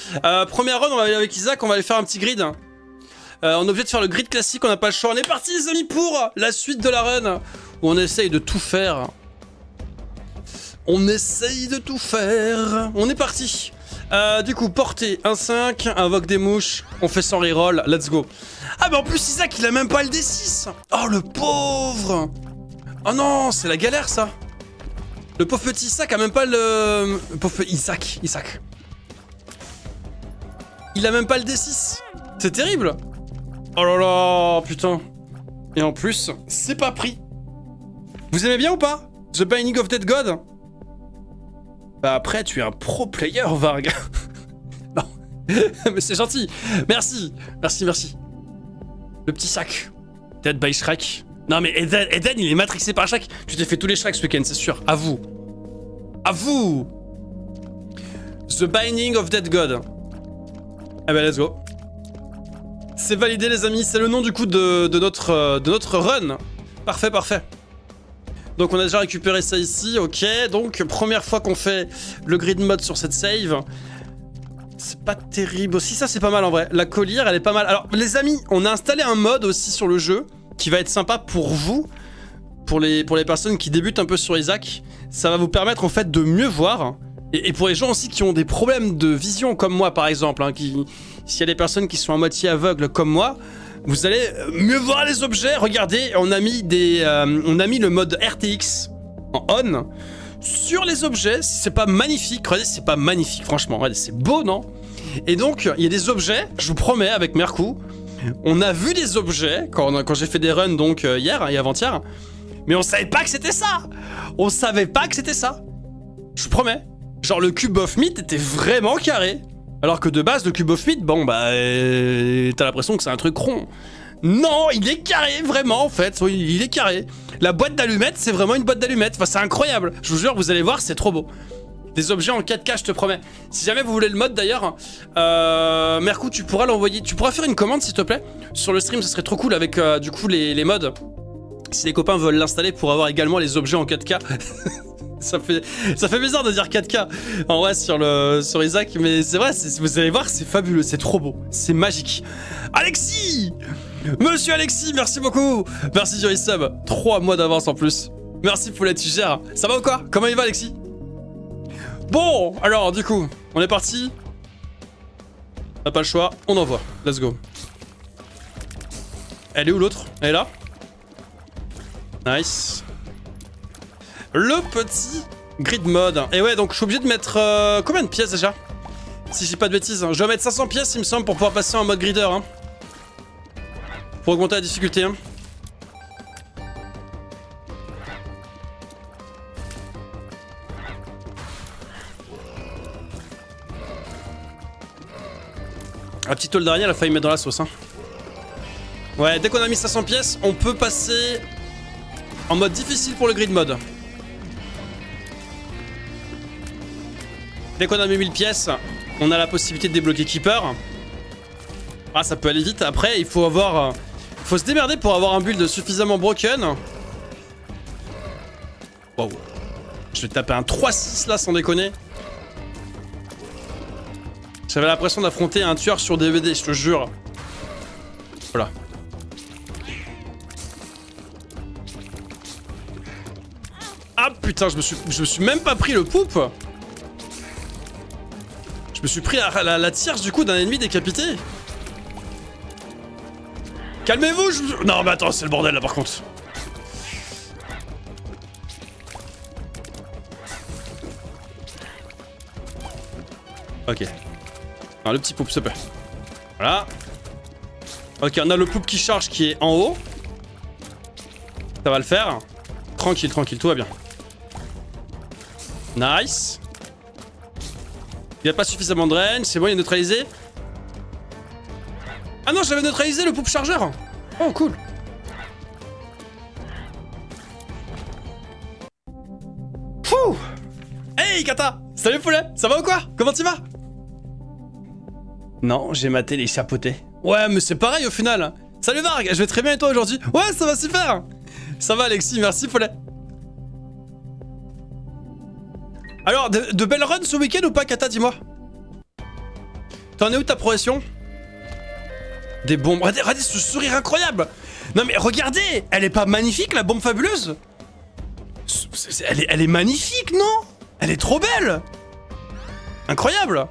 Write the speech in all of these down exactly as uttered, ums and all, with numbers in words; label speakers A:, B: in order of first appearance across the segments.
A: Euh, première run, on va aller avec Isaac, on va aller faire un petit grid. Euh, on est obligé de faire le grid classique, on n'a pas le choix. On est parti les amis pour la suite de la run, où on essaye de tout faire. On essaye de tout faire. On est parti. Euh, du coup, portée, un cinq, invoque des mouches, on fait sans reroll, let's go. Ah bah en plus Isaac, il a même pas le D six. Oh le pauvre. Oh non, c'est la galère ça. Le pauvre petit Isaac a même pas le... le pauvre Isaac, Isaac. Il a même pas le D six. C'est terrible. Oh là là, putain. Et en plus, c'est pas pris. Vous aimez bien ou pas The Binding of Dead God? Bah après, tu es un pro player, Varg. Non, mais c'est gentil. Merci, merci, merci. Le petit sac. Dead by Shrek. Non mais Eden, Eden, il est matrixé par Shrek. Tu t'es fait tous les Shrek ce week-end, c'est sûr. À vous. À vous. The Binding of Dead God. Ah bah let's go. C'est validé les amis, c'est le nom du coup de, de, notre, de notre run. Parfait, parfait. Donc on a déjà récupéré ça ici, ok. Donc première fois qu'on fait le grid mode sur cette save. C'est pas terrible aussi, ça c'est pas mal en vrai. La collière elle est pas mal. Alors les amis, on a installé un mode aussi sur le jeu qui va être sympa pour vous. Pour les, pour les personnes qui débutent un peu sur Isaac. Ça va vous permettre en fait de mieux voir. Et, et pour les gens aussi qui ont des problèmes de vision comme moi par exemple. Hein, qui, s'il y a des personnes qui sont à moitié aveugles comme moi. Vous allez mieux voir les objets. Regardez, on a mis des, euh, on a mis le mode R T X en on sur les objets. C'est pas magnifique. Regardez, c'est pas magnifique, franchement. Regardez, c'est beau, non? Et donc, il y a des objets. Je vous promets, avec Mercou, on a vu des objets quand, quand j'ai fait des runs donc euh, hier et avant-hier. Mais on savait pas que c'était ça. On savait pas que c'était ça. Je vous promets. Genre le cube of meat était vraiment carré. Alors que de base, le cube of meat, bon bah, euh, t'as l'impression que c'est un truc rond. Non, il est carré, vraiment, en fait. Oui, il est carré. La boîte d'allumettes, c'est vraiment une boîte d'allumettes. Enfin, c'est incroyable. Je vous jure, vous allez voir, c'est trop beau. Des objets en quatre K, je te promets. Si jamais vous voulez le mode, d'ailleurs, euh, Mercou, tu pourras l'envoyer. Tu pourras faire une commande, s'il te plaît, sur le stream. Ce serait trop cool avec, euh, du coup, les, les modes. Si les copains veulent l'installer pour avoir également les objets en quatre K. Ça fait, ça fait bizarre de dire quatre K en vrai sur, le, sur Isaac, mais c'est vrai, vous allez voir, c'est fabuleux, c'est trop beau, c'est magique. Alexis, Monsieur Alexis, merci beaucoup. Merci sur sub, trois mois d'avance en plus. Merci Poulette, tu gères. Ça va ou quoi? Comment il va Alexis? Bon, alors du coup, on est parti. On n'a pas le choix, on envoie, let's go. Elle est où l'autre? Elle est là? Nice. Le petit grid mode. Et ouais, donc je suis obligé de mettre euh, combien de pièces déjà? Si j'ai pas de bêtises. Je dois mettre cinq cents pièces, il me semble, pour pouvoir passer en mode grider. Hein. Pour augmenter la difficulté. Hein. La petite tôle d'araignée, elle a failli mettre dans la sauce. Hein. Ouais, dès qu'on a mis cinq cents pièces, on peut passer en mode difficile pour le grid mode. Dès qu'on a mis mille pièces, on a la possibilité de débloquer Keeper. Ah, ça peut aller vite. Après, il faut avoir... Il faut se démerder pour avoir un build suffisamment broken. Wow. Je vais taper un trois six là, sans déconner. J'avais l'impression d'affronter un tueur sur D V D, je te jure. Voilà. Ah putain, je me suis, je me suis même pas pris le poupe. Je me suis pris la, la, la tierce du coup d'un ennemi décapité. Calmez-vous, je... Non mais attends, c'est le bordel là par contre. Ok. Alors, le petit poupe, s'il te plaît. Voilà. Ok, on a le poupe qui charge qui est en haut. Ça va le faire. Tranquille, tranquille, tout va bien. Nice. Il n'y a pas suffisamment de range, c'est bon, il est neutralisé. Ah non, j'avais neutralisé le poupe chargeur. Oh, cool. Fouh. Hey, Kata. Salut, poulet. Ça va ou quoi? Comment tu vas? Non, j'ai maté les chapeautés. Ouais, mais c'est pareil au final. Salut, Varg. Je vais très bien et toi aujourd'hui? Ouais, ça va super. Ça va, Alexis. Merci, poulet. Alors, de, de belles runs ce week-end ou pas, Kata, dis-moi? T'en es où ta progression? Des bombes. Regardez, regardez ce sourire incroyable. Non mais regardez, elle est pas magnifique la bombe fabuleuse? Elle est, elle est magnifique, non? Elle est trop belle. Incroyable.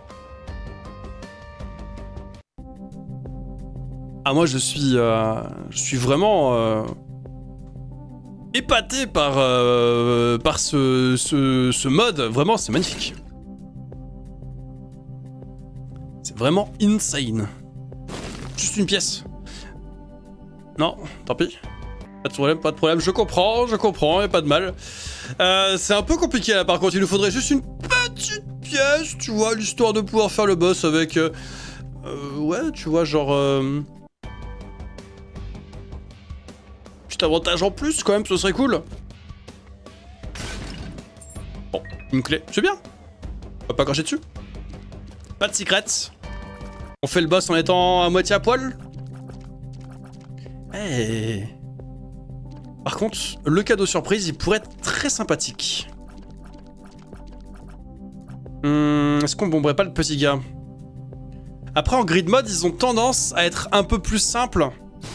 A: Ah moi je suis, euh, je suis vraiment euh, épaté par, euh, par ce, ce, ce mode. Vraiment c'est magnifique. C'est vraiment insane. Juste une pièce. Non, tant pis. Pas de problème, pas de problème. Je comprends, je comprends, y'a pas de mal. Euh, c'est un peu compliqué là par contre. Il nous faudrait juste une petite pièce, tu vois, l'histoire de pouvoir faire le boss avec... Euh, euh, ouais, tu vois, genre... Euh, petit avantage en plus quand même, ce serait cool. Bon, une clé, c'est bien. On va pas cracher dessus. Pas de secrets. On fait le boss en étant à moitié à poil. Hey. Par contre, le cadeau surprise, il pourrait être très sympathique. Hum, Est-ce qu'on bomberait pas le petit gars? Après, en grid mode, ils ont tendance à être un peu plus simples.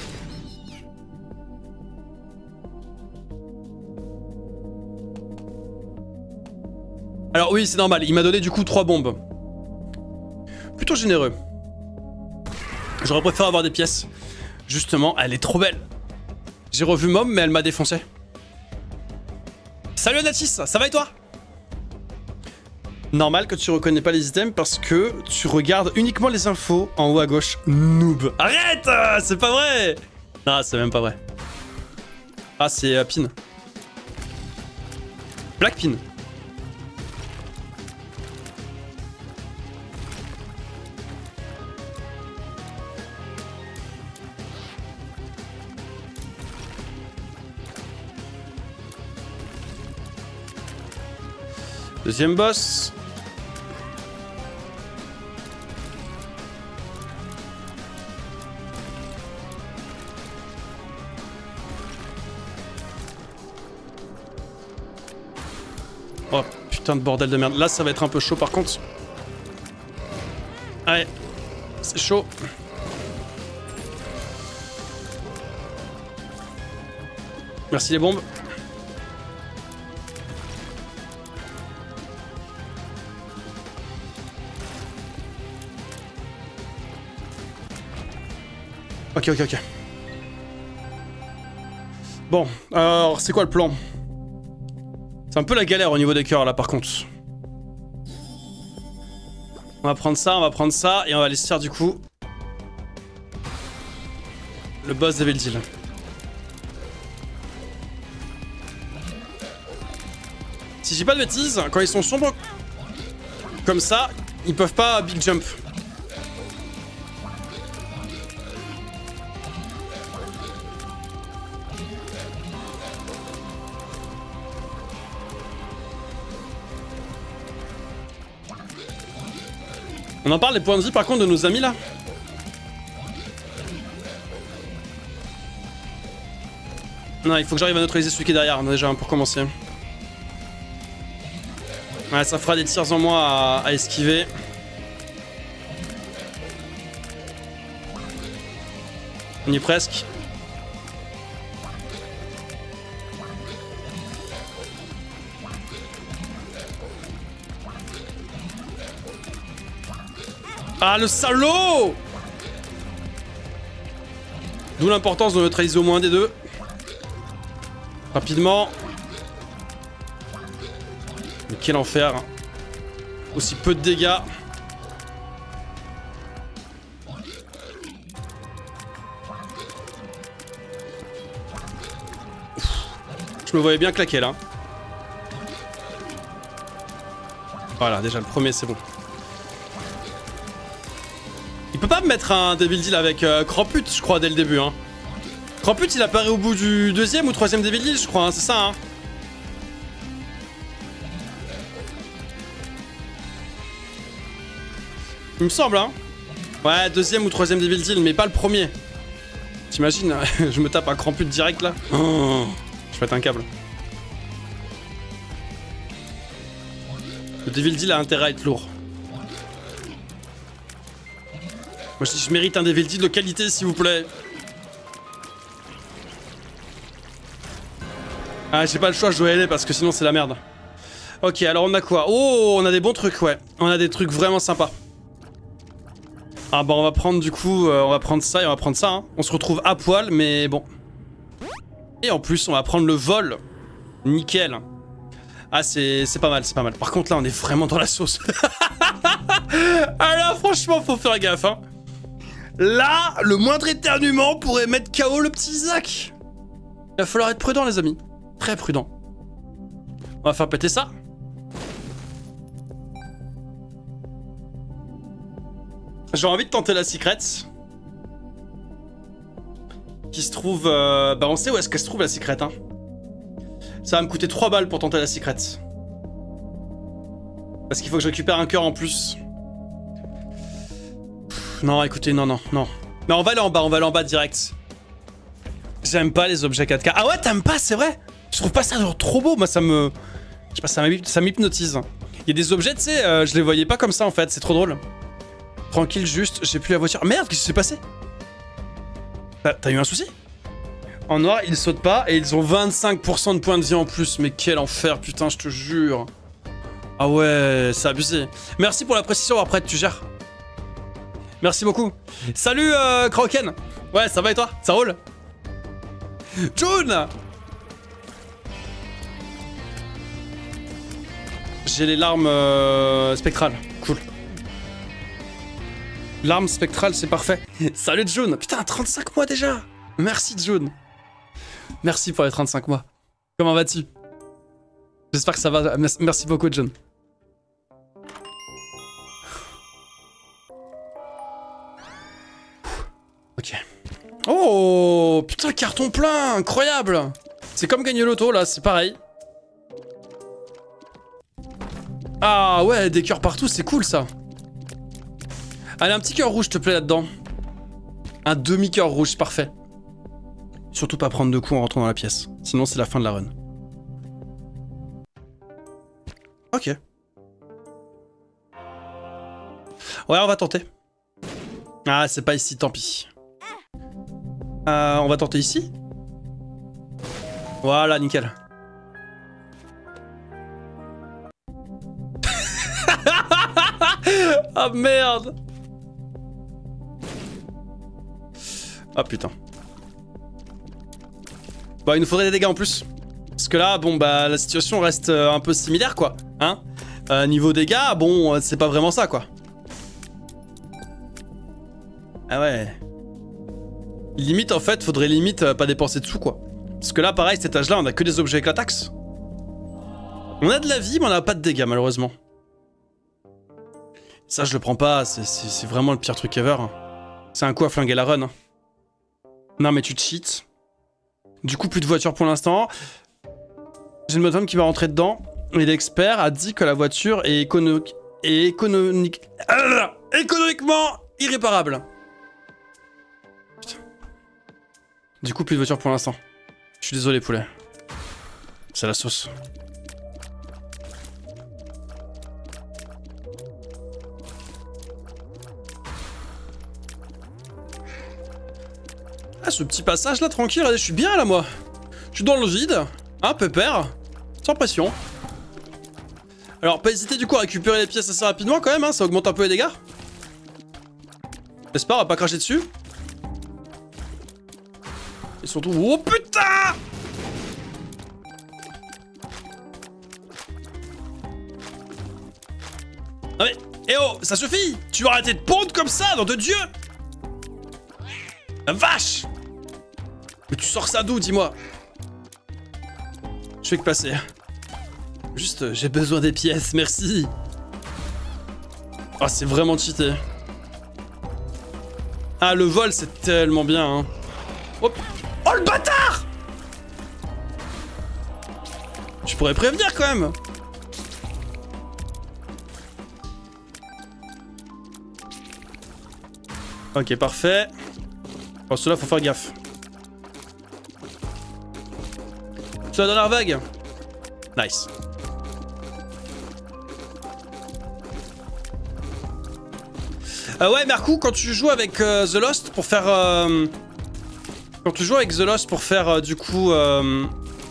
A: Alors oui, c'est normal, il m'a donné du coup trois bombes. Plutôt généreux. J'aurais préféré avoir des pièces. Justement, elle est trop belle. J'ai revu Mom, mais elle m'a défoncé. Salut Anatis, ça va et toi? Normal que tu reconnais pas les items parce que tu regardes uniquement les infos en haut à gauche. Noob. Arrête, c'est pas vrai. Non, c'est même pas vrai. Ah, c'est euh, Pin. Black Pin. Deuxième boss. Oh putain de bordel de merde. Là ça va être un peu chaud par contre. Allez, c'est chaud. Merci les bombes. Ok, ok, ok. Bon, alors c'est quoi le plan? C'est un peu la galère au niveau des cœurs là par contre. On va prendre ça, on va prendre ça et on va aller se faire du coup le boss de Veldil. Si j'ai pas de bêtises, quand ils sont sombres comme ça, ils peuvent pas big jump. On en parle des points de vie par contre de nos amis là. Non, il faut que j'arrive à neutraliser celui qui est derrière déjà pour commencer. Ouais, ça fera des tirs en moins à, à esquiver. On y est presque. Ah le salaud! D'où l'importance de neutraliser au moins un des deux. Rapidement. Mais quel enfer. Aussi peu de dégâts. Ouf. Je me voyais bien claquer là. Voilà, déjà le premier c'est bon. Il peut pas me mettre un Devil Deal avec euh, Krampus, je crois, dès le début. Hein. Krampus, il apparaît au bout du deuxième ou troisième Devil Deal, je crois, hein, c'est ça. Hein. Il me semble, hein. Ouais, deuxième ou troisième Devil Deal, mais pas le premier. T'imagines, je me tape un Krampus direct là. Oh, je pète un câble. Le Devil Deal a intérêt à être lourd. Moi, je, je mérite un D V L D de qualité, s'il vous plaît. Ah, j'ai pas le choix, je dois y aller parce que sinon c'est la merde. Ok, alors on a quoi? Oh, on a des bons trucs, ouais. On a des trucs vraiment sympas. Ah bah on va prendre du coup, euh, on va prendre ça et on va prendre ça. Hein. On se retrouve à poil, mais bon. Et en plus, on va prendre le vol. Nickel. Ah, c'est pas mal, c'est pas mal. Par contre, là, on est vraiment dans la sauce. Ah là, franchement, faut faire gaffe. Hein. Là, le moindre éternuement pourrait mettre K O le petit Isaac. Il va falloir être prudent, les amis. Très prudent. On va faire péter ça. J'ai envie de tenter la secret. Qui se trouve... Euh... Bah on sait où est-ce qu'elle se trouve la secret. Hein. Ça va me coûter trois balles pour tenter la secret. Parce qu'il faut que je récupère un cœur en plus. Pff, non, écoutez, non, non, non. Mais on va aller en bas, on va aller en bas direct. J'aime pas les objets quatre K. Ah ouais, t'aimes pas, c'est vrai? Je trouve pas ça genre trop beau, moi ça me... Je sais pas, ça m'hypnotise. Il y a des objets, tu sais, euh, je les voyais pas comme ça en fait, c'est trop drôle. Tranquille, juste, j'ai plus la voiture. Merde, qu'est-ce qui s'est passé? T'as eu un souci? En noir, ils sautent pas et ils ont vingt-cinq pour cent de points de vie en plus. Mais quel enfer, putain, je te jure. Ah ouais, c'est abusé. Merci pour la précision, après, tu gères. Merci beaucoup. Salut, euh, Kraken. Ouais, ça va et toi? Ça roule? June! J'ai les larmes euh, spectrales. Cool. L'arme spectrale, c'est parfait. Salut June. Putain, trente-cinq mois déjà. Merci June. Merci pour les trente-cinq mois. Comment vas-tu? J'espère que ça va. Merci beaucoup June. Ok. Oh, putain, carton plein. Incroyable. C'est comme gagner l'auto là, c'est pareil. Ah ouais, des cœurs partout, c'est cool ça. Allez, un petit cœur rouge, te plaît, là-dedans. Un demi-cœur rouge, parfait. Surtout pas prendre de coups en rentrant dans la pièce. Sinon, c'est la fin de la run. Ok. Ouais, on va tenter. Ah, c'est pas ici, tant pis. Euh, on va tenter ici. Voilà, nickel. Ah merde. Ah putain. Bah il nous faudrait des dégâts en plus. Parce que là, bon bah la situation reste euh, un peu similaire quoi. Hein euh, Niveau dégâts, bon c'est pas vraiment ça quoi. Ah ouais. Limite en fait, faudrait limite euh, pas dépenser de sous quoi. Parce que là pareil, cet âge là on a que des objets avec la taxe. On a de la vie mais on a pas de dégâts malheureusement. Ça je le prends pas, c'est vraiment le pire truc ever. C'est un coup à flinguer la run. Hein. Non mais tu cheats. Du coup plus de voiture pour l'instant. J'ai une moto qui va rentrer dedans. Et l'expert a dit que la voiture est économique... est économique... Ah, économiquement irréparable. Putain. Du coup plus de voiture pour l'instant. Je suis désolé poulet. C'est la sauce. Ah, ce petit passage là, tranquille, allez, je suis bien là, moi. Je suis dans le vide, hein, pépère, sans pression. Alors, pas hésiter du coup à récupérer les pièces assez rapidement quand même, hein, ça augmente un peu les dégâts. J'espère, on va pas cracher dessus. Et surtout... Oh putain! Non mais... Eh oh, ça suffit! Tu vas arrêter de pondre comme ça, nom de Dieu! La vache! Mais tu sors ça d'où, dis-moi? Je fais que passer. Juste, j'ai besoin des pièces, merci. Ah, oh, c'est vraiment cheaté. Ah, le vol, c'est tellement bien, hein. Oh, oh le bâtard! Je pourrais prévenir, quand même. Ok, parfait. Oh, ceux-là, faut faire gaffe. C'est la dernière vague. Nice. Euh, ouais, Mercou, quand tu joues avec euh, The Lost pour faire... Euh... Quand tu joues avec The Lost pour faire, euh, du coup... Euh...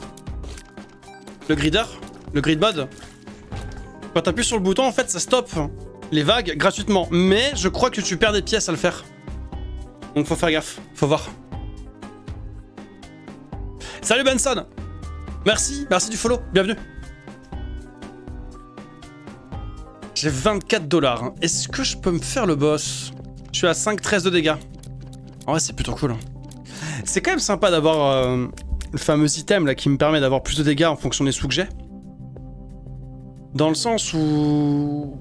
A: Le grider, le grid mode, quand t'appuies sur le bouton, en fait, ça stoppe les vagues gratuitement. Mais je crois que tu perds des pièces à le faire. Donc faut faire gaffe, faut voir. Salut Benson. Merci, merci du follow, bienvenue. J'ai vingt-quatre dollars. Hein. Est-ce que je peux me faire le boss? Je suis à cinq treize de dégâts. En vrai, c'est plutôt cool. C'est quand même sympa d'avoir euh, le fameux item là qui me permet d'avoir plus de dégâts en fonction des sous que j'ai. Dans le sens où...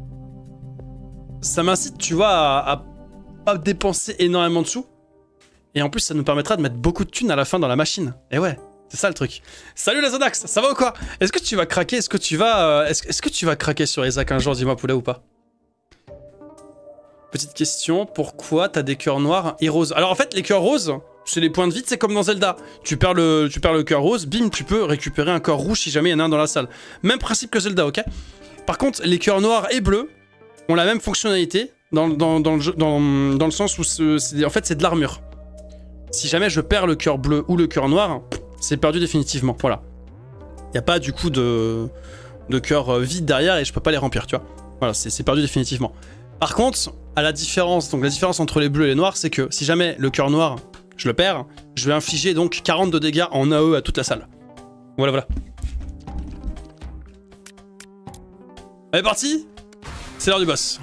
A: ça m'incite, tu vois, à, à pas dépenser énormément de sous. Et en plus, ça nous permettra de mettre beaucoup de thunes à la fin dans la machine. Et ouais, c'est ça le truc. Salut la Zonax, ça va ou quoi? Est-ce que tu vas craquer? Est-ce que tu vas... Euh, Est-ce est que tu vas craquer sur Isaac un jour? Dis-moi poulet ou pas? Petite question, pourquoi t'as des cœurs noirs et roses? Alors en fait, les cœurs roses, c'est les points de vie, c'est comme dans Zelda. Tu perds le, tu perds le cœur rose, bim, tu peux récupérer un cœur rouge si jamais il y en a un dans la salle. Même principe que Zelda, ok? Par contre, les cœurs noirs et bleus ont la même fonctionnalité dans, dans, dans, le, jeu, dans, dans le sens où c'est, en fait c'est de l'armure. Si jamais je perds le cœur bleu ou le cœur noir, c'est perdu définitivement, voilà. Il n'y a pas du coup de, de cœur vide derrière et je peux pas les remplir, tu vois. Voilà, c'est perdu définitivement. Par contre, à la différence, donc la différence entre les bleus et les noirs, c'est que si jamais le cœur noir, je le perds, je vais infliger donc quarante de dégâts en A E à toute la salle. Voilà, voilà. Allez, parti. C'est l'heure du boss.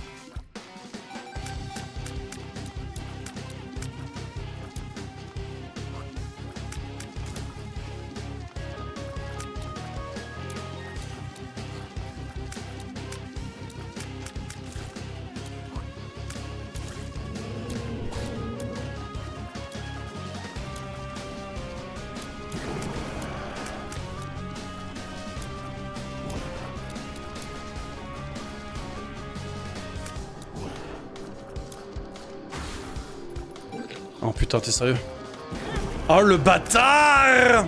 A: Oh putain, t'es sérieux? Oh le bâtard!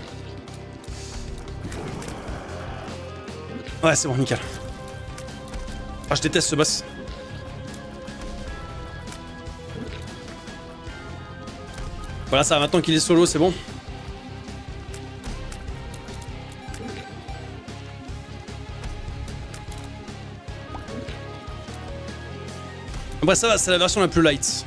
A: Ouais, c'est bon, nickel. Ah, je déteste ce boss. Voilà, ça va, maintenant qu'il est solo, c'est bon. Après ça va, c'est la version la plus light.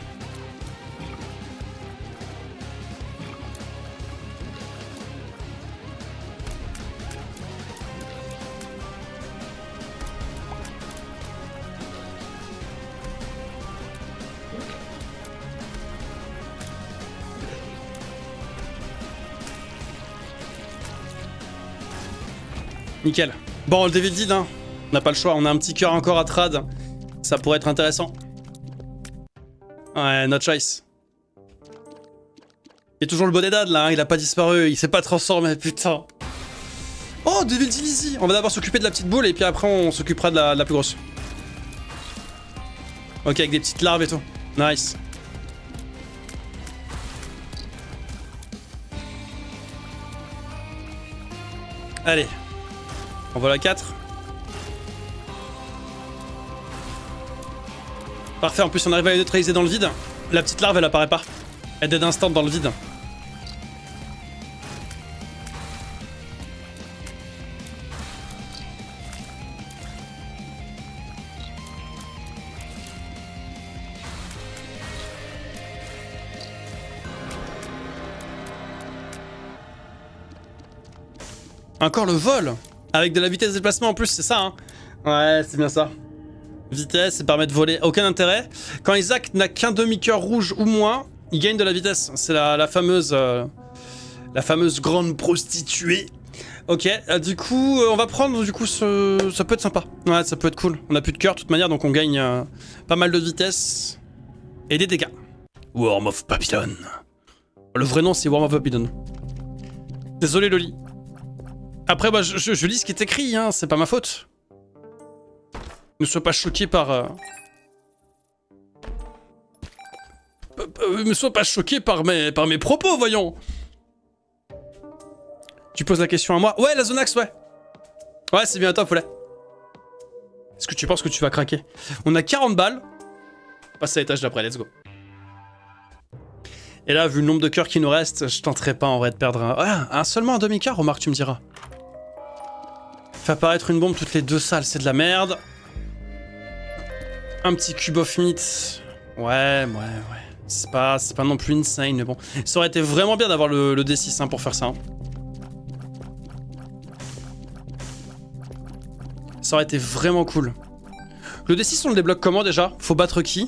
A: Nickel. Bon, le Devil Deed, hein. On n'a pas le choix, on a un petit cœur encore à trad. Ça pourrait être intéressant. Ouais, no choice. Il y a toujours le bonnet d'Ad là, hein. Il a pas disparu, il s'est pas transformé, putain. Oh, Devil Deed easy. On va d'abord s'occuper de la petite boule et puis après on s'occupera de, de la plus grosse. Ok, avec des petites larves et tout. Nice. Allez. On voit la quatre. Parfait, en plus on arrive à les neutraliser dans le vide. La petite larve elle apparaît pas. Elle dead instant dans le vide. Encore le vol. Avec de la vitesse de déplacement en plus, c'est ça, hein. Ouais, c'est bien ça. Vitesse, ça permet de voler. Aucun intérêt. Quand Isaac n'a qu'un demi-cœur rouge ou moins, il gagne de la vitesse. C'est la, la fameuse... Euh, la fameuse grande prostituée. Ok, euh, du coup, euh, on va prendre, du coup, ce... ça peut être sympa. Ouais, ça peut être cool. On a plus de cœur, de toute manière, donc on gagne euh, pas mal de vitesse. Et des dégâts. Worm of Babylon. Le vrai nom, c'est Worm of Babylon. Désolé, Loli. Après, bah, je, je, je lis ce qui est écrit, hein, c'est pas ma faute. Ne sois pas choqué par... Euh... Ne sois pas choqué par mes, par mes propos, voyons. Tu poses la question à moi? Ouais, la Zonax, ouais. Ouais, c'est bien à toi, poulet. Est-ce que tu penses que tu vas craquer? On a quarante balles. passer à l'étage d'après, let's go. Et là, vu le nombre de cœurs qui nous reste, je tenterai pas en vrai de perdre un... Ah, un seulement un demi-cœur, remarque, tu me diras. Fait apparaître une bombe toutes les deux salles, c'est de la merde. Un petit cube of meat. Ouais, ouais, ouais. C'est pas, c'est pas non plus insane, mais bon. Ça aurait été vraiment bien d'avoir le, le D six hein, pour faire ça. Hein. Ça aurait été vraiment cool. Le D six, on le débloque comment déjà? Faut battre qui?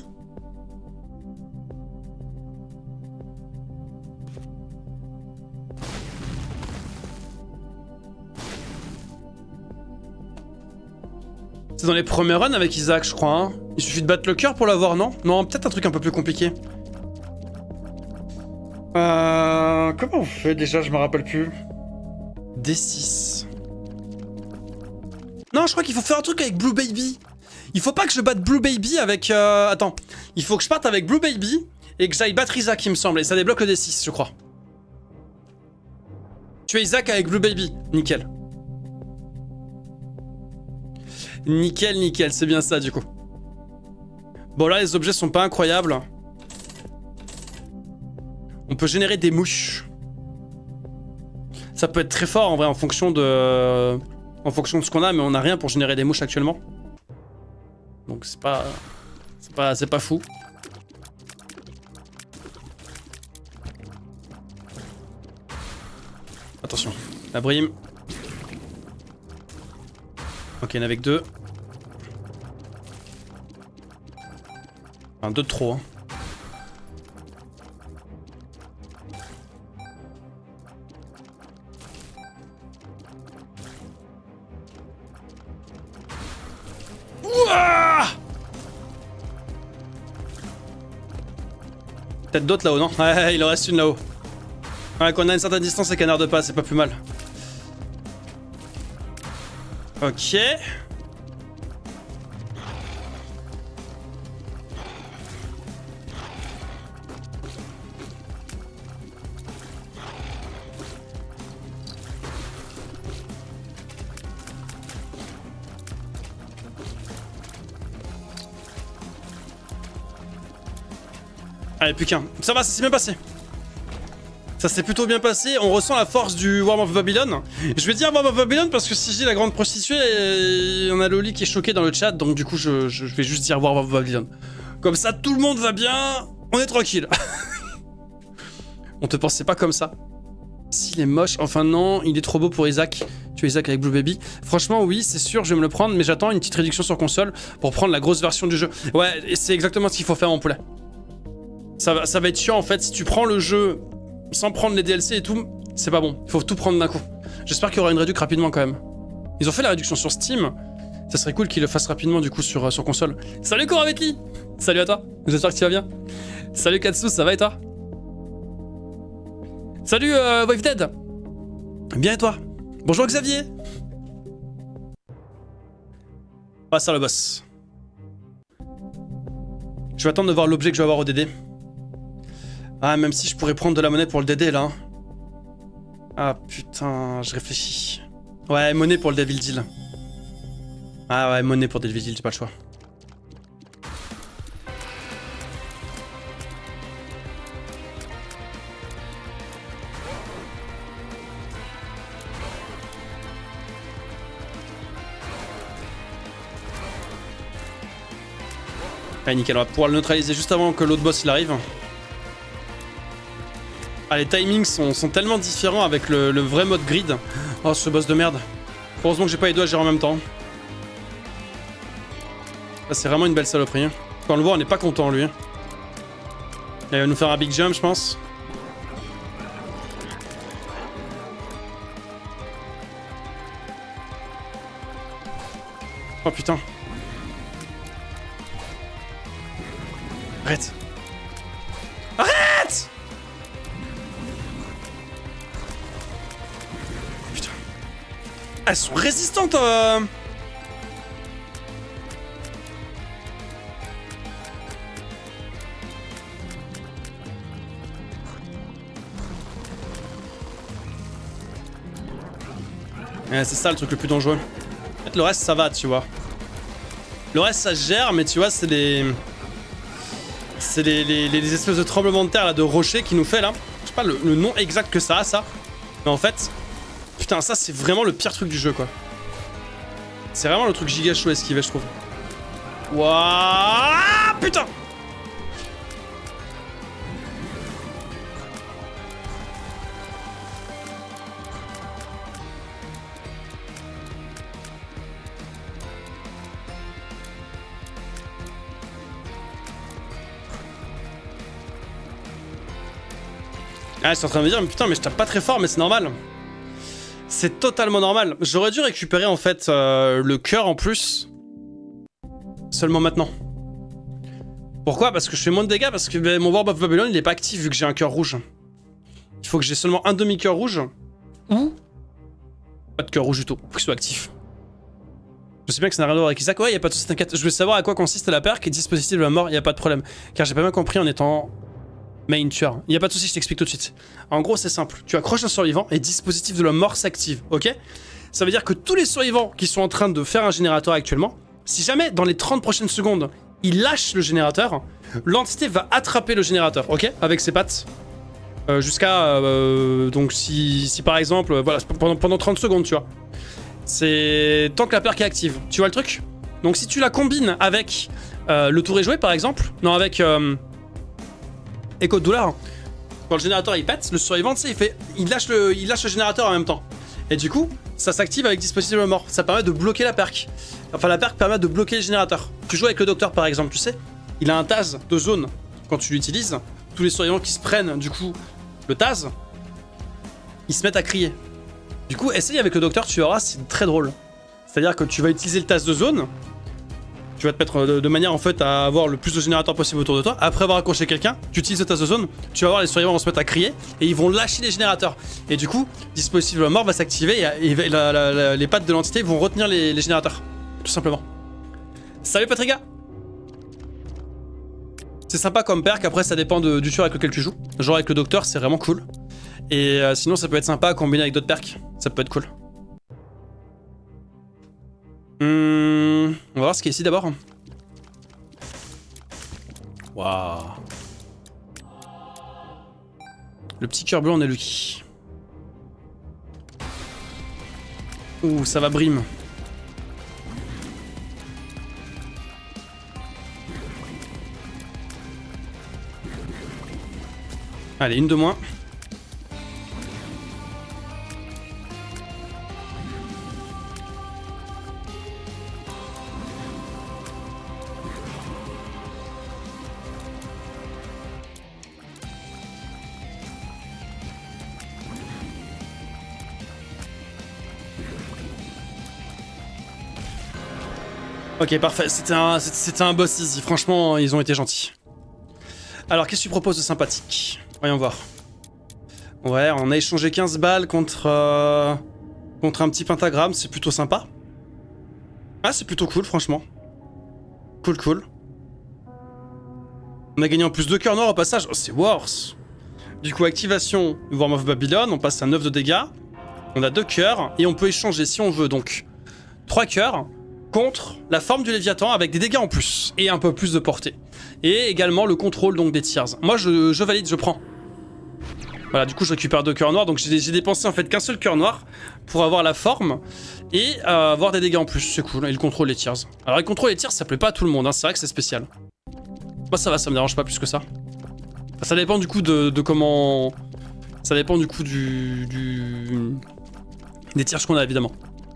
A: C'est dans les premiers runs avec Isaac, je crois. Hein. Il suffit de battre le cœur pour l'avoir, non? Non, peut-être un truc un peu plus compliqué. Euh... Comment on fait déjà? Je me rappelle plus. D six. Non, je crois qu'il faut faire un truc avec Blue Baby. Il faut pas que je batte Blue Baby avec... Euh... Attends. Il faut que je parte avec Blue Baby et que j'aille battre Isaac, il me semble. Et ça débloque le D six, je crois. Tuer Isaac avec Blue Baby. Nickel. Nickel, nickel. C'est bien ça, du coup. Bon, là, les objets sont pas incroyables. On peut générer des mouches. Ça peut être très fort, en vrai, en fonction de... En fonction de ce qu'on a, mais on n'a rien pour générer des mouches actuellement. Donc c'est pas... C'est pas... C'est pas fou. Attention. La brime. Ok, il y en a avec deux. Enfin, deux de trop, hein. Peut-être d'autres là-haut, non? Ouais, il en reste une là-haut. Ouais, quand on a une certaine distance et canard de pas, c'est pas plus mal. Ok. Allez, plus qu'un. Ça va, ça s'est bien passé. Ça s'est plutôt bien passé. On ressent la force du Worm of Babylon. Je vais dire Worm of Babylon parce que si je dis la grande prostituée, on a Loli qui est choqué dans le chat. Donc du coup, je, je vais juste dire Worm of Babylon. Comme ça, tout le monde va bien. On est tranquille. On te pensait pas comme ça. S'il est moche, enfin non, il est trop beau pour Isaac. Tu es Isaac avec Blue Baby. Franchement, oui, c'est sûr, je vais me le prendre. Mais j'attends une petite réduction sur console pour prendre la grosse version du jeu. Ouais, et c'est exactement ce qu'il faut faire, mon poulet. Ça va, ça va être chiant en fait, si tu prends le jeu sans prendre les D L C et tout, c'est pas bon. Il faut tout prendre d'un coup. J'espère qu'il y aura une réduction rapidement quand même. Ils ont fait la réduction sur Steam. Ça serait cool qu'ils le fassent rapidement du coup sur, euh, sur console. Salut Coravetli. Salut à toi. J'espère que tu vas bien. Salut Katsu, ça va et toi? Salut euh, Wave Dead. Bien et toi? Bonjour Xavier. Ah ça le boss. Je vais attendre de voir l'objet que je vais avoir au D D. Ah, même si je pourrais prendre de la monnaie pour le D D, là. Ah, putain, je réfléchis. Ouais, monnaie pour le Devil Deal. Ah ouais, monnaie pour Devil Deal, j'ai pas le choix. Ah, nickel, on va pouvoir le neutraliser juste avant que l'autre boss il arrive. Ah, les timings sont, sont tellement différents avec le, le vrai mode grid. Oh, ce boss de merde. Heureusement que j'ai pas les doigts à gérer en même temps. Là, c'est vraiment une belle saloperie. Hein. Quand on le voit, on n'est pas content, lui. Là, il va nous faire un big jump, je pense. Oh, putain. Arrête. Arrête! Putain. Elles sont résistantes euh... Ouais, c'est ça le truc le plus dangereux. En fait, le reste ça va, tu vois. Le reste ça se gère, mais tu vois, c'est des... C'est les, les, les espèces de tremblements de terre là, de rochers qui nous fait là. Je sais pas le, le nom exact que ça a ça. Mais en fait, putain ça c'est vraiment le pire truc du jeu quoi. C'est vraiment le truc giga chaud à esquiver je trouve. Wouah putain. Ah, je suis en train de me dire, mais putain, mais je tape pas très fort, mais c'est normal. C'est totalement normal. J'aurais dû récupérer en fait euh, le cœur en plus. Seulement maintenant. Pourquoi? Parce que je fais moins de dégâts, parce que ben, mon World of Babylon il est pas actif vu que j'ai un cœur rouge. Il faut que j'ai seulement un demi-cœur rouge. Ou pas de cœur rouge du tout, faut qu'il soit actif. Je sais bien que ça n'a rien à voir avec Isaac. Ouais, y a pas de soucis, t'inquiète. Je veux savoir à quoi consiste la perk et dispositif de la mort, y a pas de problème. Car j'ai pas bien compris en étant main tueur. Y a pas de soucis, je t'explique tout de suite. En gros, c'est simple. Tu accroches un survivant et dispositif de la mort s'active, ok? Ça veut dire que tous les survivants qui sont en train de faire un générateur actuellement, si jamais dans les trente prochaines secondes, ils lâchent le générateur, l'entité va attraper le générateur, ok? Avec ses pattes. Euh, Jusqu'à... Euh, donc si, si par exemple... Euh, voilà, pendant, pendant trente secondes, tu vois. C'est... Tant que la perk est active. Tu vois le truc? Donc si tu la combines avec euh, le tour est joué, par exemple... Non, avec... Euh, Écho de douleur. Quand le générateur il pète, le survivant, tu sais, il fait, il lâche le, il lâche le générateur en même temps. Et du coup, ça s'active avec dispositif de mort. Ça permet de bloquer la perk. Enfin, la perk permet de bloquer le générateur. Tu joues avec le docteur par exemple, tu sais, il a un Taz de zone. Quand tu l'utilises, tous les survivants qui se prennent du coup le Taz, ils se mettent à crier. Du coup, essaye avec le docteur, tu verras, c'est très drôle. C'est-à-dire que tu vas utiliser le Taz de zone. Tu vas te mettre de, de manière en fait à avoir le plus de générateurs possible autour de toi. Après avoir accroché quelqu'un, tu utilises ta zone, tu vas voir les survivants vont se mettre à crier et ils vont lâcher les générateurs. Et du coup, dispositif de la mort va s'activer et, et la, la, la, les pattes de l'entité vont retenir les, les générateurs. Tout simplement. Salut Patriga. C'est sympa comme perk, après ça dépend de, du tueur avec lequel tu joues. Genre avec le docteur, c'est vraiment cool. Et euh, sinon ça peut être sympa à combiner avec d'autres perks. Ça peut être cool. Hum, on va voir ce qu'il y a ici d'abord. Waouh. Le petit cœur bleu en est lucky. Ouh, ça va brime. Allez, une de moins. Ok, parfait. C'était un, c'était un boss easy. Franchement, ils ont été gentils. Alors, qu'est-ce que tu proposes de sympathique? Voyons voir. Ouais, on a échangé quinze balles contre, euh, contre un petit pentagramme. C'est plutôt sympa. Ah, c'est plutôt cool, franchement. Cool, cool. On a gagné en plus deux cœurs noirs au passage. Oh, c'est worse. Du coup, activation Worm of Babylon. On passe à neuf de dégâts. On a deux cœurs. Et on peut échanger si on veut. Donc, trois cœurs contre la forme du Léviathan avec des dégâts en plus et un peu plus de portée. Et également le contrôle donc des tiers. Moi je, je valide, je prends. Voilà, du coup je récupère deux cœurs noirs, donc j'ai dépensé en fait qu'un seul cœur noir pour avoir la forme et euh, avoir des dégâts en plus, c'est cool. Et le contrôle des tiers. Alors le contrôle des tiers ça plaît pas à tout le monde, hein. C'est vrai que c'est spécial. Moi ça va, ça me dérange pas plus que ça. Enfin, ça dépend du coup de, de comment... Ça dépend du coup du... du... des tiers qu'on a évidemment.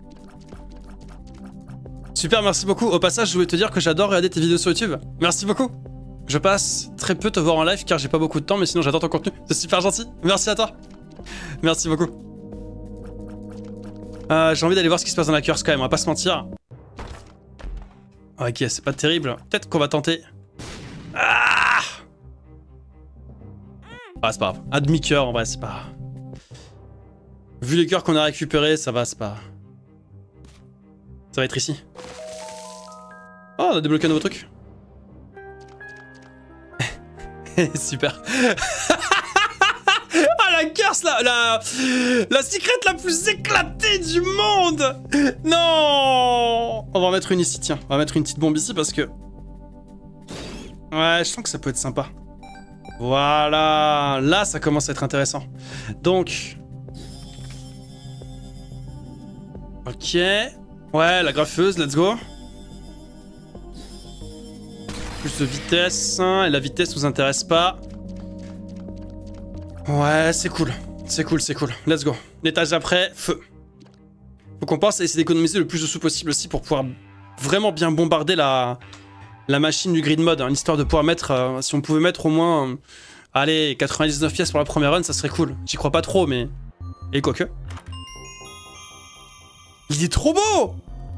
A: Super, merci beaucoup. Au passage, je voulais te dire que j'adore regarder tes vidéos sur YouTube. Merci beaucoup. Je passe très peu te voir en live car j'ai pas beaucoup de temps, mais sinon j'adore ton contenu. C'est super gentil. Merci à toi. Merci beaucoup. Euh, j'ai envie d'aller voir ce qui se passe dans la curse quand même, on va pas se mentir. Ok, c'est pas terrible. Peut-être qu'on va tenter. Ah, ah c'est pas grave. Un demi-cœur en vrai, c'est pas... Vu les cœurs qu'on a récupérés, ça va, c'est pas... Ça va être ici. Oh, on a débloqué un nouveau truc. Super. Ah, la curse, la, la, la secret la plus éclatée du monde. Non. On va en mettre une ici, tiens. On va mettre une petite bombe ici parce que... Ouais, je sens que ça peut être sympa. Voilà, là ça commence à être intéressant. Donc... Ok... Ouais, la graffeuse, let's go. Plus de vitesse, hein, et la vitesse nous intéresse pas. Ouais, c'est cool. C'est cool, c'est cool. Let's go. L'étage après, feu. Faut qu'on pense à essayer d'économiser le plus de sous possible aussi pour pouvoir vraiment bien bombarder la, la machine du grid mode, hein, histoire de pouvoir mettre, euh, si on pouvait mettre au moins, euh, allez, quatre-vingt-dix-neuf pièces pour la première run, ça serait cool. J'y crois pas trop, mais... Et quoique. Il est trop beau!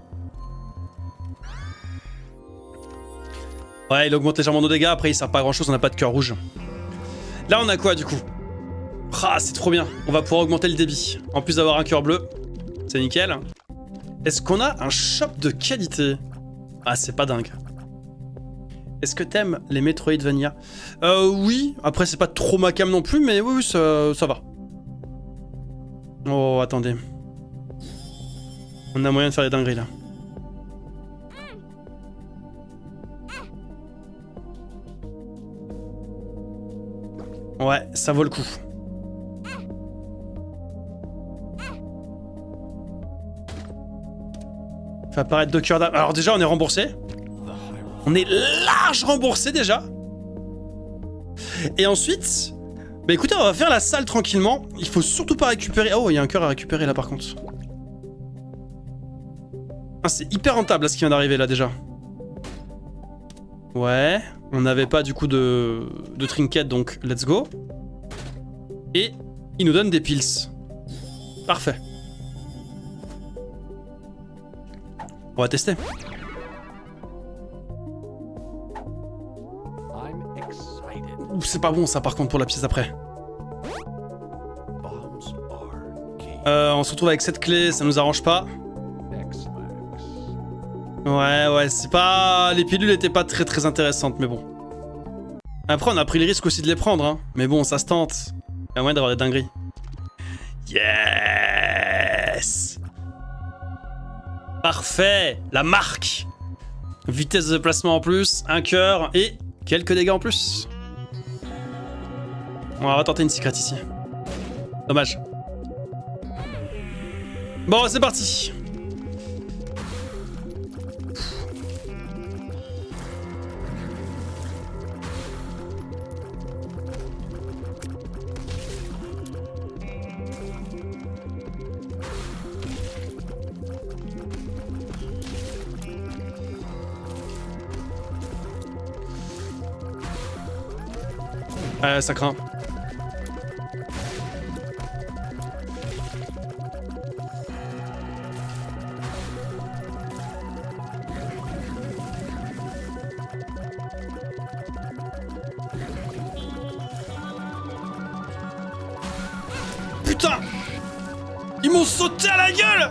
A: Ouais, il augmente légèrement nos dégâts, après il sert pas à grand chose, on n'a pas de cœur rouge. Là on a quoi du coup? Ah, c'est trop bien, on va pouvoir augmenter le débit. En plus d'avoir un cœur bleu, c'est nickel. Est-ce qu'on a un shop de qualité? Ah, c'est pas dingue. Est-ce que t'aimes les Metroidvania? Euh, oui, après c'est pas trop ma cam non plus, mais oui, oui, ça, ça va. Oh, attendez. On a moyen de faire des dingueries là. Ouais, ça vaut le coup. Fait apparaître deux cœurs d'âme. Alors déjà, on est remboursé. On est large remboursé déjà. Et ensuite... Bah écoutez, on va faire la salle tranquillement. Il faut surtout pas récupérer... Oh, il y a un cœur à récupérer là par contre. Ah, c'est hyper rentable là, ce qui vient d'arriver là déjà. Ouais, on n'avait pas du coup de, de trinket, donc let's go. Et il nous donne des pills. Parfait. On va tester. Ouh, c'est pas bon ça par contre pour la pièce d'après. Euh, on se retrouve avec cette clé, ça nous arrange pas. Ouais, ouais, c'est pas... Les pilules étaient pas très très intéressantes, mais bon. Après, on a pris le risque aussi de les prendre, hein. Mais bon, ça se tente. Il y a moyen d'avoir des dingueries. Yes! Parfait! La marque! Vitesse de déplacement en plus, un cœur et quelques dégâts en plus. On va retenter une secret ici. Dommage. Bon, c'est parti! Euh, ça craint. Putain! Ils m'ont sauté à la gueule!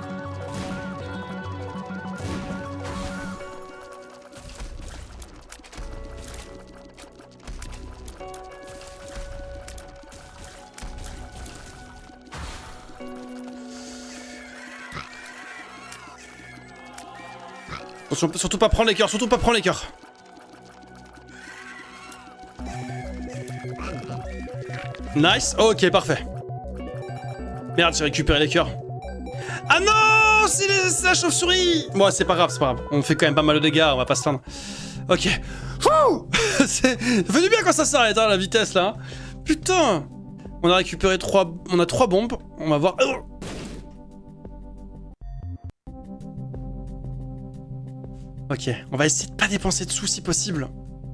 A: Surtout pas prendre les cœurs, surtout pas prendre les cœurs. Nice, ok, parfait. Merde, j'ai récupéré les cœurs. Ah non, c'est la chauve-souris. Bon, c'est pas grave, c'est pas grave. On fait quand même pas mal de dégâts, on va pas se plaindre. Ok. Ça fait du bien quand ça s'arrête, hein, la vitesse là. Putain. On a récupéré trois... On a trois bombes. On va voir... Ok, on va essayer de pas dépenser de sous si possible.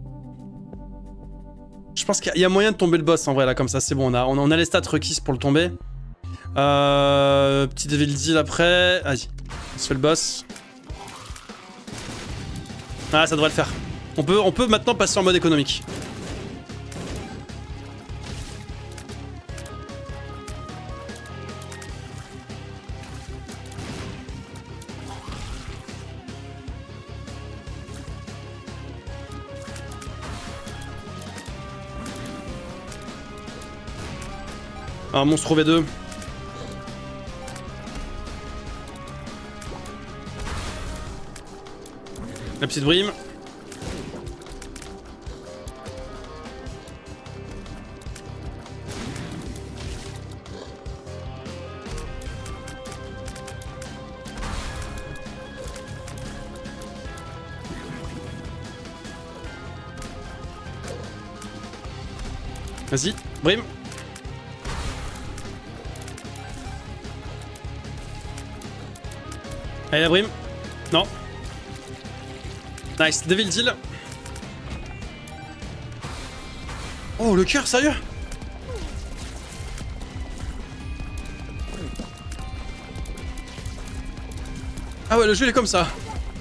A: Je pense qu'il y a moyen de tomber le boss en vrai là, comme ça c'est bon, on a, on a les stats requises pour le tomber. Euh, petit Devil Deal après, vas-y, on se fait le boss. Ah, ça devrait le faire. On peut, on peut maintenant passer en mode économique. Un monstre V deux. La petite brime. Vas-y, Brim. Allez la Brim. Non. Nice, Devil Deal. Oh le cœur, sérieux? Ah ouais, le jeu il est comme ça.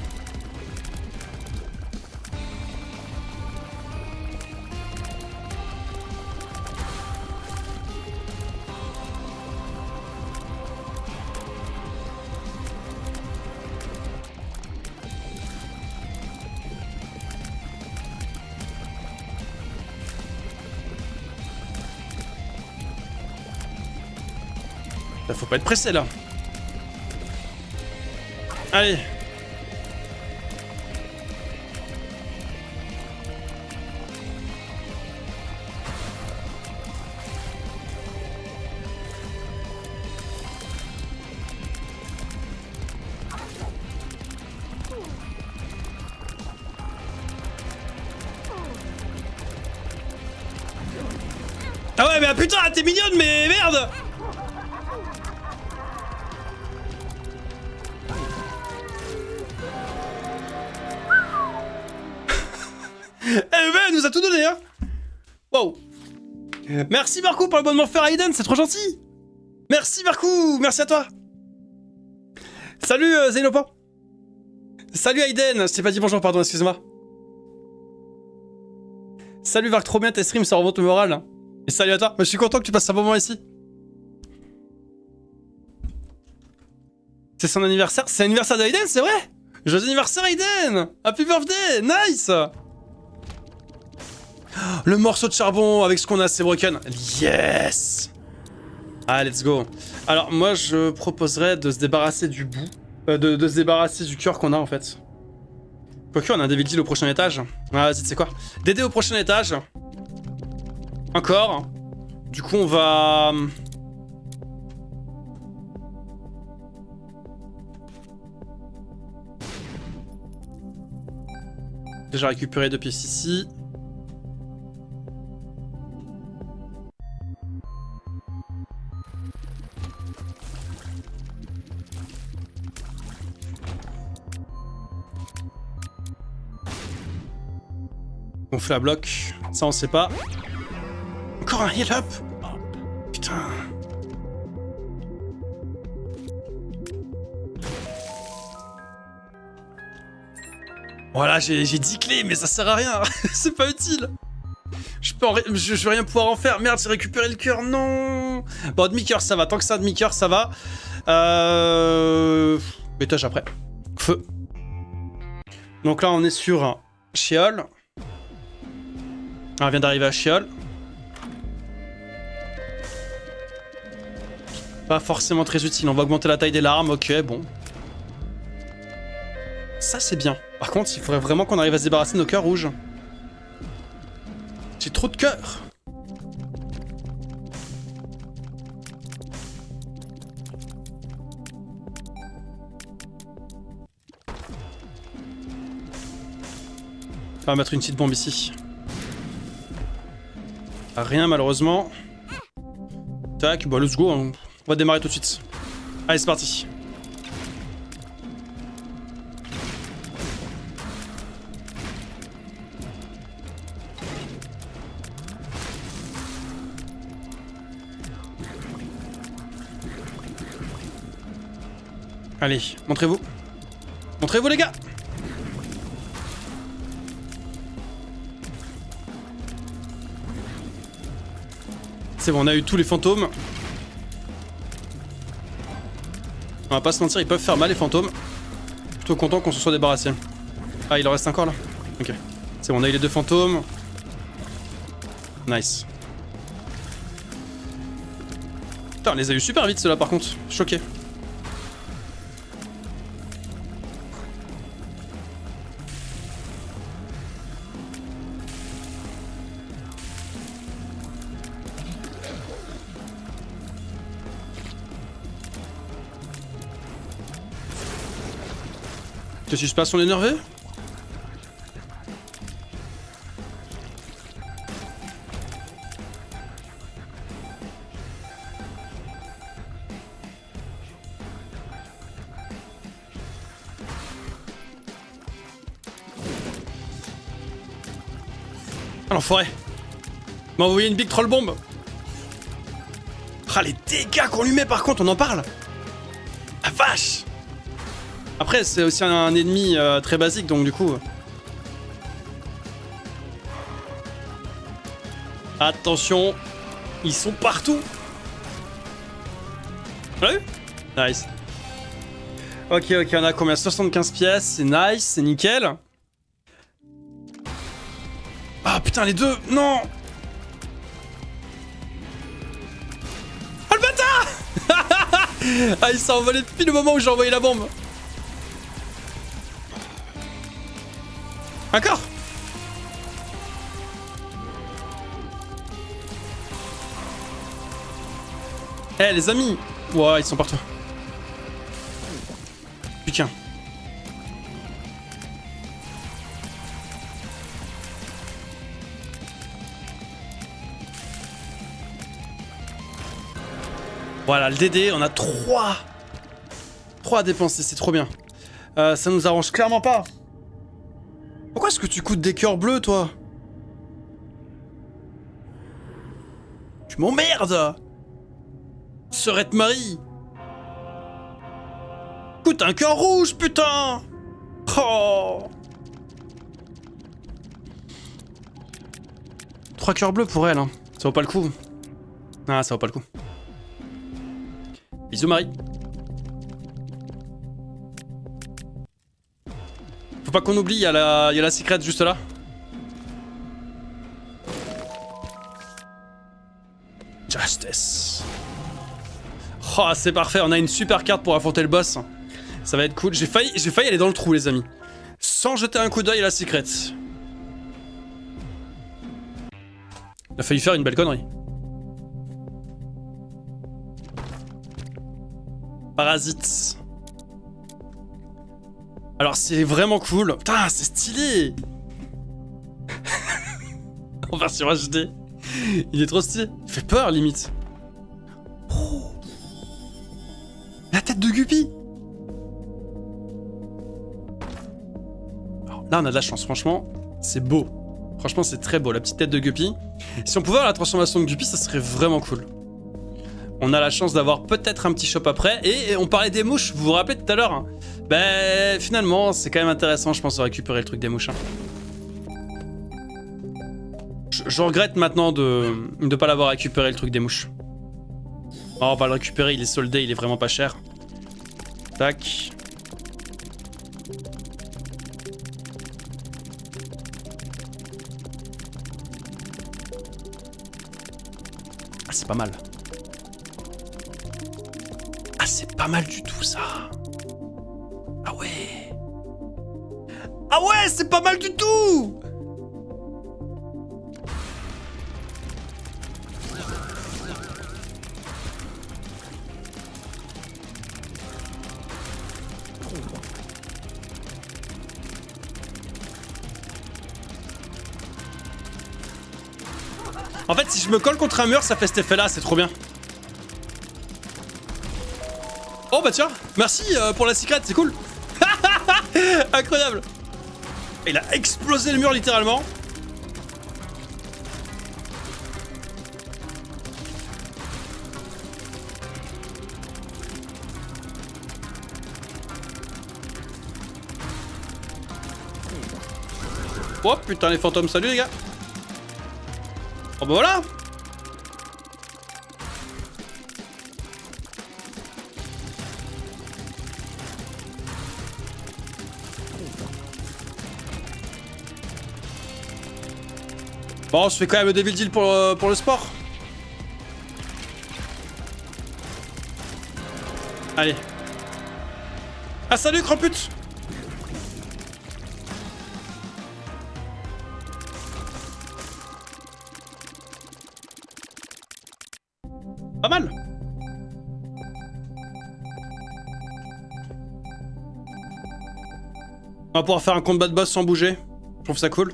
A: Là, faut pas être pressé là. Allez. Ah ouais mais ah, putain t'es mignonne mais merde. Eh ben, elle nous a tout donné, hein. Wow. Merci Marco pour l'abonnement faire Aiden, c'est trop gentil. Merci Marco, merci à toi. Salut euh, Zénopa. Salut Aiden, je t'ai pas dit bonjour, pardon, excuse-moi. Salut Vark, trop bien tes streams, ça remonte le moral. Et salut à toi, je suis content que tu passes un bon moment ici. C'est son anniversaire, c'est l'anniversaire d'Aiden, c'est vrai. Joyeux anniversaire Aiden. Happy birthday, nice. Le morceau de charbon avec ce qu'on a, c'est broken. Yes. Ah, let's go. Alors, moi, je proposerais de se débarrasser du bout. Euh, de, de se débarrasser du cœur qu'on a, en fait. Quoique, on a un Devil Deal au prochain étage. Ah, vas-y, tu sais quoi. D'aider au prochain étage. Encore. Du coup, on va... Déjà récupérer deux pièces ici. On fait la bloc, ça on sait pas. Encore un heal up. Putain. Voilà, j'ai dix clés, mais ça sert à rien. C'est pas utile. Je, peux en je, je vais rien pouvoir en faire. Merde, j'ai récupéré le cœur, non. Bon, demi-cœur, ça va. Tant que ça, demi-cœur, ça va. Euh... Étage après. Feu. Donc là, on est sur Sheol. On vient d'arriver à Sheol. Pas forcément très utile. On va augmenter la taille des larmes. Ok, bon. Ça, c'est bien. Par contre, il faudrait vraiment qu'on arrive à se débarrasser de nos cœurs rouges. J'ai trop de cœurs. On va mettre une petite bombe ici. Rien malheureusement. Tac, bah let's go, on va démarrer tout de suite. Allez, c'est parti. Allez, montrez-vous. Montrez-vous les gars. C'est bon, on a eu tous les fantômes. On va pas se mentir, ils peuvent faire mal les fantômes. Plutôt content qu'on se soit débarrassé. Ah, il en reste encore là. Ok. C'est bon, on a eu les deux fantômes. Nice. Putain, on les a eu super vite ceux-là par contre. Choqué. Qu'est-ce qui se passe, on est énervé? Ah l'enfoiré. M'a envoyé une big troll bomb. Ah les dégâts qu'on lui met par contre, on en parle. La vache. Après c'est aussi un, un ennemi euh, très basique donc du coup... Attention, ils sont partout. On l'a vu? Nice. Ok, ok, on a combien? soixante-quinze pièces, c'est nice, c'est nickel. Ah putain, les deux, non. Ah le bâtard. Ah il s'est envolé depuis le moment où j'ai envoyé la bombe. Encore. Eh hey, les amis. Ouah, ils sont partout. Putain. Voilà, le D D, on a trois. trois à dépenser, c'est trop bien. Euh, ça nous arrange clairement pas. Pourquoi est-ce que tu coûtes des cœurs bleus, toi? Tu m'emmerdes. Serette Marie. Coûte un cœur rouge, putain. Oh. Trois cœurs bleus pour elle, hein. Ça vaut pas le coup. Ah, ça vaut pas le coup. Bisous Marie. Faut pas qu'on oublie, il y a la, il y a la secrète juste là. Justice. Oh, c'est parfait, on a une super carte pour affronter le boss. Ça va être cool. J'ai failli, j'ai failli aller dans le trou, les amis. Sans jeter un coup d'œil à la secrète. Il a failli faire une belle connerie. Parasite. Alors c'est vraiment cool. Putain, c'est stylé. On va sur H D. Il est trop stylé. Il fait peur, limite. Oh. La tête de Guppy. Alors, là, on a de la chance, franchement. C'est beau. Franchement, c'est très beau, la petite tête de Guppy. Si on pouvait avoir la transformation de Guppy, ça serait vraiment cool. On a la chance d'avoir peut-être un petit shop après. Et on parlait des mouches, vous vous rappelez tout à l'heure hein. Ben, finalement, c'est quand même intéressant, je pense, de récupérer le truc des mouches. Hein. Je, je regrette maintenant de ne pas l'avoir récupéré, le truc des mouches. Oh, on va le récupérer, il est soldé, il est vraiment pas cher. Tac. Ah, c'est pas mal. Ah, c'est pas mal du tout, ça. Ah ouais. Ah ouais, c'est pas mal du tout. En fait, si je me colle contre un mur, ça fait cet effet-là, c'est trop bien. Oh bah tiens, merci euh, pour la secrète, c'est cool. Incroyable. Il a explosé le mur littéralement. Oh putain les fantômes, salut les gars. Oh bah voilà. Bon, on se fait quand même le Devil Deal pour, euh, pour le sport. Allez. Ah salut Crampute. Pas mal. On va pouvoir faire un combat de boss sans bouger. Je trouve ça cool.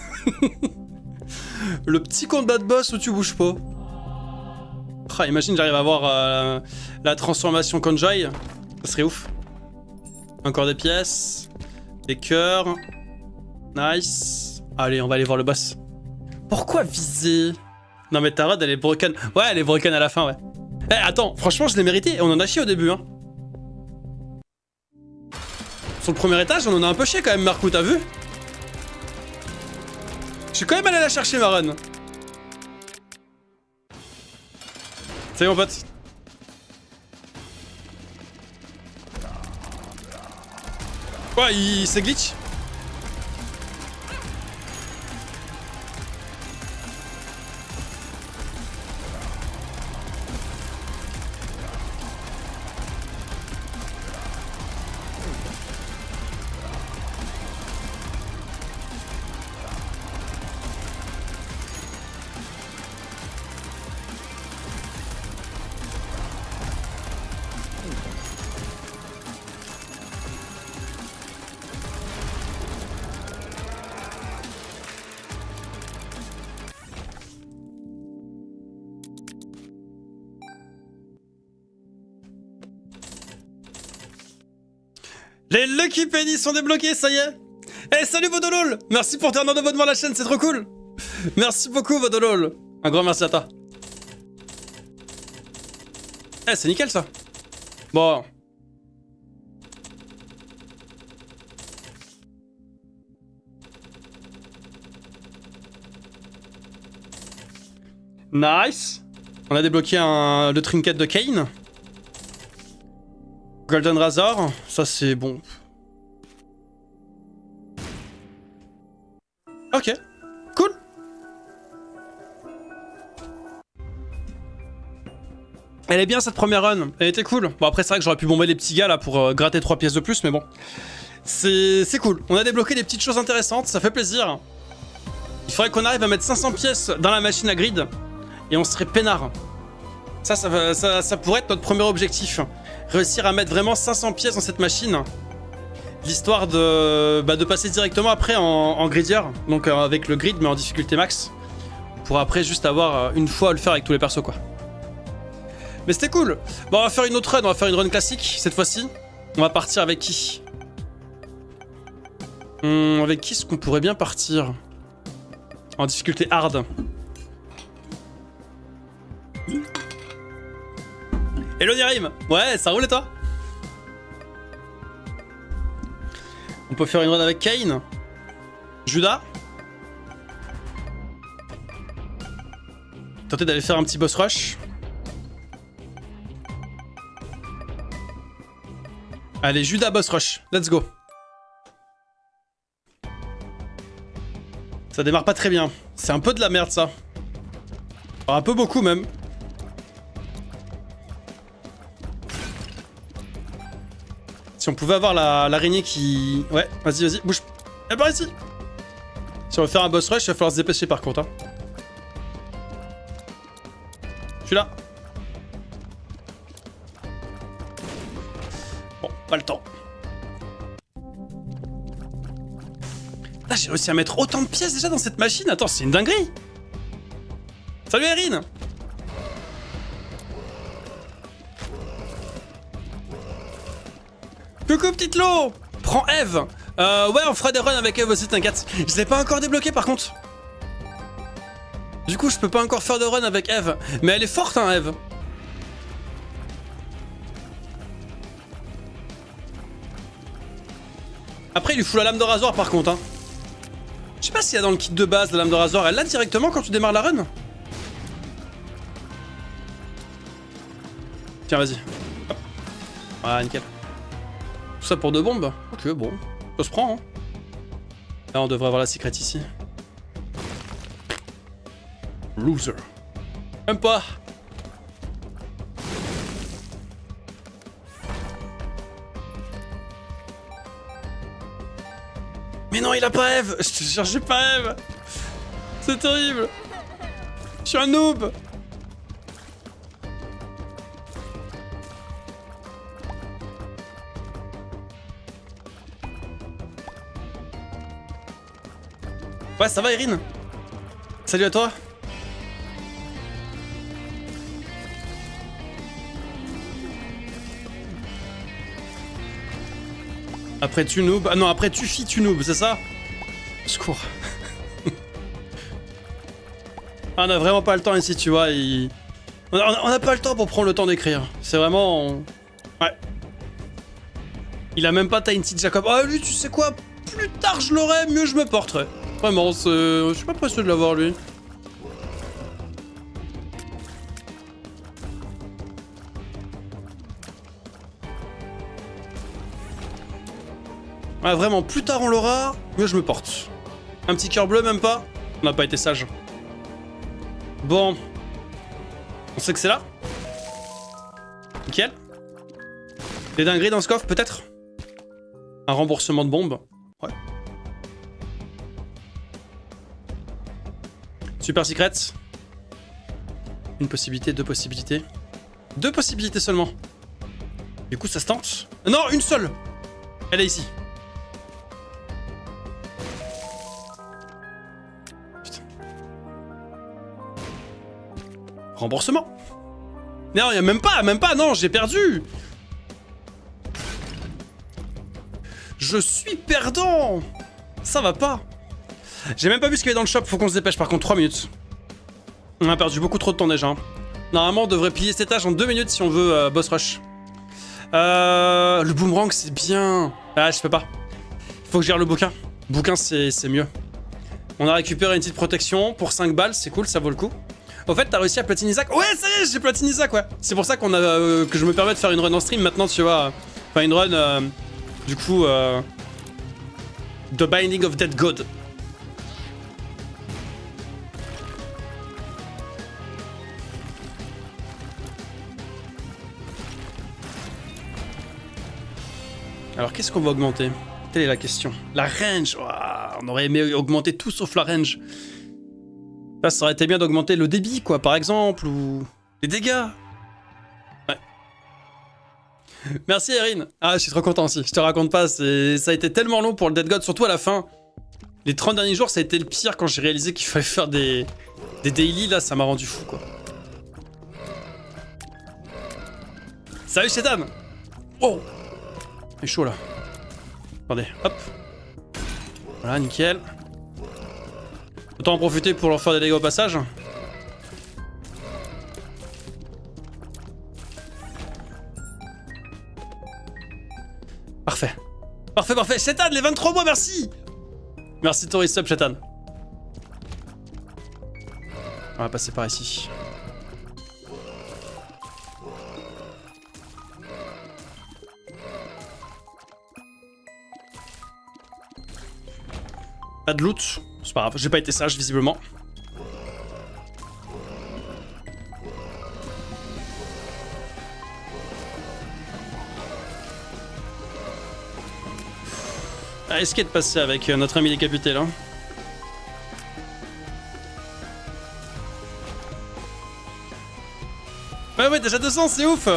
A: Le petit combat de boss où tu bouges pas. Ah, imagine j'arrive à avoir euh, la transformation Konjai. Ça serait ouf. Encore des pièces. Des cœurs. Nice. Allez, on va aller voir le boss. Pourquoi viser? Non mais ta rod elle est broken. Ouais, elle est broken à la fin, ouais. Eh, attends, franchement, je l'ai mérité et on en a chié au début, hein. Sur le premier étage, on en a un peu chié quand même, Marcou, t'as vu? Je suis quand même allé la chercher, ma run. Salut, mon pote. Ouais, il, il s'est glitch. Les Lucky Penny sont débloqués, ça y est. Eh, hey, salut Vodolol. Merci pour ton abonnement à la chaîne, c'est trop cool. Merci beaucoup Vodolol. Un grand merci à toi. Eh, hey, c'est nickel ça. Bon. Nice. On a débloqué un, le trinket de Kain. Golden Razor, ça c'est bon. Ok, cool. Elle est bien cette première run, elle était cool. Bon après c'est vrai que j'aurais pu bomber les petits gars là pour euh, gratter trois pièces de plus, mais bon. C'est cool, on a débloqué des petites choses intéressantes, ça fait plaisir. Il faudrait qu'on arrive à mettre cinq cents pièces dans la machine à grid et on serait peinard. Ça, ça, ça, ça pourrait être notre premier objectif. Réussir à mettre vraiment cinq cents pièces dans cette machine. L'histoire de, bah, de passer directement après en, en gridier. Donc euh, avec le grid mais en difficulté max. Pour après juste avoir euh, une fois à le faire avec tous les persos quoi. Mais c'était cool. Bon on va faire une autre run, on va faire une run classique cette fois-ci. On va partir avec qui hum, Avec qui est-ce qu'on pourrait bien partir? En difficulté hard. Hello Nirim. Ouais, ça roule et toi? On peut faire une run avec Kain. Judas. Tenter d'aller faire un petit boss rush. Allez, Judas boss rush. Let's go. Ça démarre pas très bien. C'est un peu de la merde ça. Alors, un peu beaucoup même. Si on pouvait avoir l'araignée la, qui... Ouais, vas-y, vas-y, bouge. Elle part ici. Si on veut faire un boss rush, il va falloir se dépêcher par contre. Hein. Je suis là. Bon, pas le temps. Là, j'ai réussi à mettre autant de pièces déjà dans cette machine. Attends, c'est une dinguerie. Salut Erin. Coucou petite Lo. Prends Eve. Euh, ouais, on fera des runs avec Eve aussi, t'inquiète. Je l'ai pas encore débloqué par contre. Du coup, je peux pas encore faire de run avec Eve. Mais elle est forte, hein, Eve. Après, il lui fout la lame de rasoir par contre, hein. Je sais pas s'il y a dans le kit de base la lame de rasoir. Elle l'a directement quand tu démarres la run. Tiens, vas-y. Hop. Voilà, nickel. Tout ça pour deux bombes. Ok, bon. Ça se prend, hein. Là, on devrait avoir la secret ici. Loser. Même pas. Mais non, il a pas Eve. Je te jure, j'ai pas Eve. C'est terrible. Je suis un noob. Ouais, ça va, Erin? Salut à toi. Après tu noob. Ah non, après tu fi tu noob, c'est ça? Secours. On a vraiment pas le temps ici, tu vois. Il... On a pas le temps pour prendre le temps d'écrire. C'est vraiment... Ouais. Il a même pas Tiny Jacob. Ah, lui, tu sais quoi? Plus tard je l'aurai, mieux je me porterai. Vraiment, je suis pas pressé de l'avoir, lui. Ouais, vraiment, plus tard on l'aura, mieux je me porte. Un petit cœur bleu, même pas? On n'a pas été sage. Bon. On sait que c'est là? Nickel. Des dingueries dans ce coffre, peut-être? Un remboursement de bombes? Ouais. Super secret. Une possibilité, deux possibilités. Deux possibilités seulement. Du coup, ça se tente. Non, une seule! Elle est ici. Putain. Remboursement. Non, il y a même pas, même pas, non, j'ai perdu. Je suis perdant. Ça va pas. J'ai même pas vu ce qu'il y avait dans le shop, faut qu'on se dépêche par contre, trois minutes. On a perdu beaucoup trop de temps déjà. Hein. Normalement, on devrait plier cet étage en deux minutes si on veut euh, boss rush. Euh, le boomerang, c'est bien. Ah, je peux pas. Faut que je gère le bouquin. Bouquin, c'est mieux. On a récupéré une petite protection pour cinq balles, c'est cool, ça vaut le coup. Au fait, t'as réussi à platiner Isaac? Ouais, ça y est, j'ai platine Isaac, ouais. C'est pour ça qu'on a euh, que je me permets de faire une run en stream maintenant, tu vois. Enfin, une run, euh, du coup, euh, The Binding of Dead God. Alors, qu'est-ce qu'on va augmenter? Telle est la question. La range, oh, on aurait aimé augmenter tout sauf la range. Là, ça aurait été bien d'augmenter le débit, quoi, par exemple, ou les dégâts. Ouais. Merci, Erin. Ah, je suis trop content aussi. Je te raconte pas, ça a été tellement long pour le Dead God, surtout à la fin. Les trente derniers jours, ça a été le pire quand j'ai réalisé qu'il fallait faire des, des daily, là, ça m'a rendu fou, quoi. Salut, Shetan. Oh, c'est chaud, là. Attendez, hop. Voilà, nickel. Autant en profiter pour leur faire des dégâts au passage. Parfait. Parfait, parfait. Shetan, les vingt-trois mois, merci. Merci, Tori Sub, Shetan. On va passer par ici. Pas de loot. C'est pas grave, j'ai pas été sage visiblement. Ah, risqué de passer avec notre ami décapité là. Ouais ouais, déjà deux cents, c'est ouf.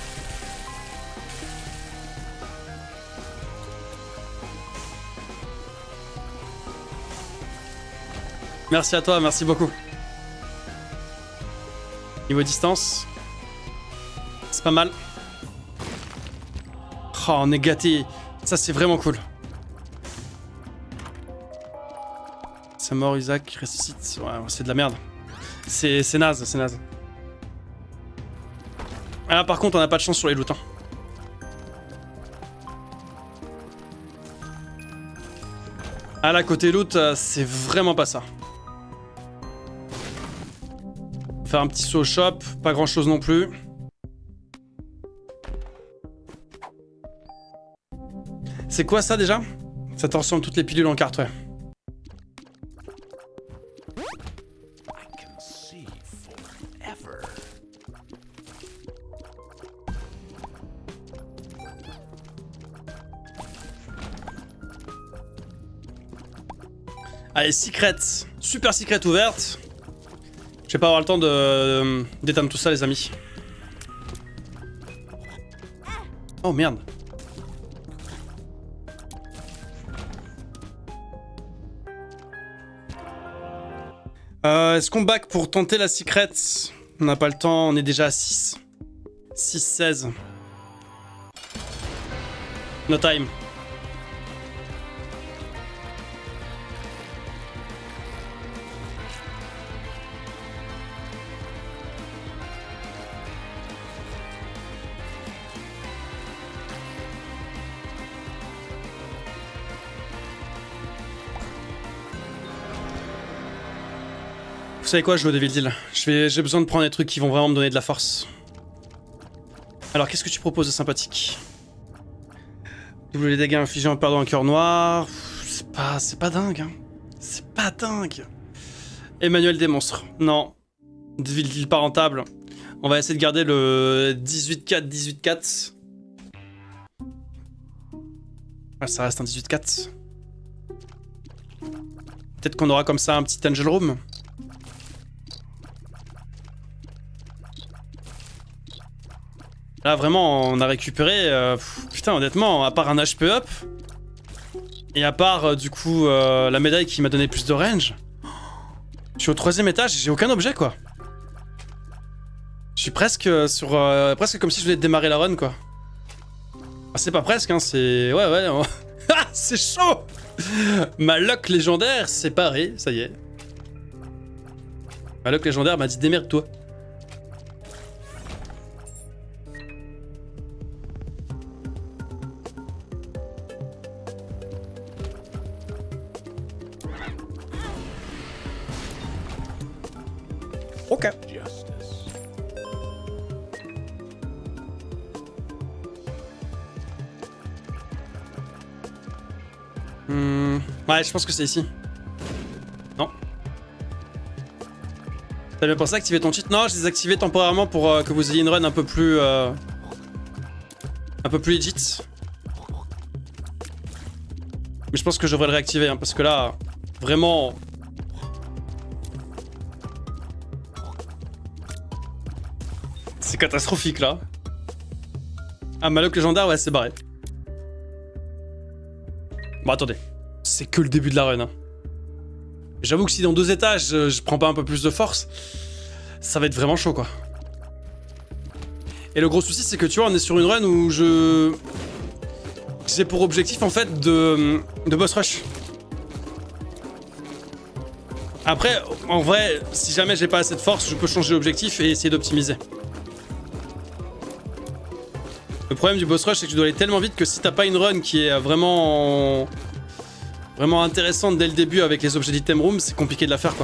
A: Merci à toi, merci beaucoup. Niveau distance, c'est pas mal. Oh, on est gâté. Ça, c'est vraiment cool. C'est mort, Isaac, ressuscite. Ouais, c'est de la merde. C'est naze, c'est naze. Ah, là, par contre, on n'a pas de chance sur les loots. Hein. Ah, là, côté loot, c'est vraiment pas ça. Faire un petit saut au shop, pas grand chose non plus. C'est quoi ça déjà? Ça te ressemble toutes les pilules en carte, ouais. Allez, secret. Super secret ouverte. Je vais pas avoir le temps de d'éteindre tout ça, les amis. Oh merde. Euh, Est-ce qu'on back pour tenter la secret? On n'a pas le temps, on est déjà à six. six seize. No time. savez quoi, je joue au Devil Deal. J'ai besoin de prendre des trucs qui vont vraiment me donner de la force. Alors, qu'est-ce que tu proposes de sympathique? Double les dégâts infligés en perdant un cœur noir. C'est pas, c'est pas dingue, hein. C'est pas dingue. Emmanuel des monstres. Non. Devil Deal pas rentable. On va essayer de garder le dix-huit quatre, dix-huit quatre. Ah, ça reste un dix-huit quatre. Peut-être qu'on aura comme ça un petit Angel Room. Là, vraiment, on a récupéré... Euh, pff, putain, honnêtement, à part un H P up, et à part, euh, du coup, euh, la médaille qui m'a donné plus de range, je suis au troisième étage, j'ai aucun objet, quoi. Je suis presque sur... Euh, presque comme si je venais de démarrer la run, quoi. Ah, c'est pas presque, hein, c'est... Ouais, ouais... On... Ah, c'est chaud. Ma luck légendaire s'est parée, ça y est. Ma luck légendaire m'a dit démerde-toi. Ok. Hmm. Ouais, je pense que c'est ici. Non. T'as bien pensé à activer ton cheat? Non, je les ai activés temporairement pour euh, que vous ayez une run un peu plus... Euh, un peu plus legit. Mais je pense que je devrais le réactiver, hein, parce que là, vraiment... C'est catastrophique, là. Ah, ma luck légendaire, ouais, c'est barré. Bon, attendez. C'est que le début de la run. Hein. J'avoue que si dans deux étages, je, je prends pas un peu plus de force, ça va être vraiment chaud, quoi. Et le gros souci, c'est que, tu vois, on est sur une run où je... J'ai pour objectif, en fait, de, de boss rush. Après, en vrai, si jamais j'ai pas assez de force, je peux changer l'objectif et essayer d'optimiser. Le problème du boss rush, c'est que tu dois aller tellement vite que si t'as pas une run qui est vraiment... vraiment intéressante dès le début avec les objets d'item room, c'est compliqué de la faire, quoi.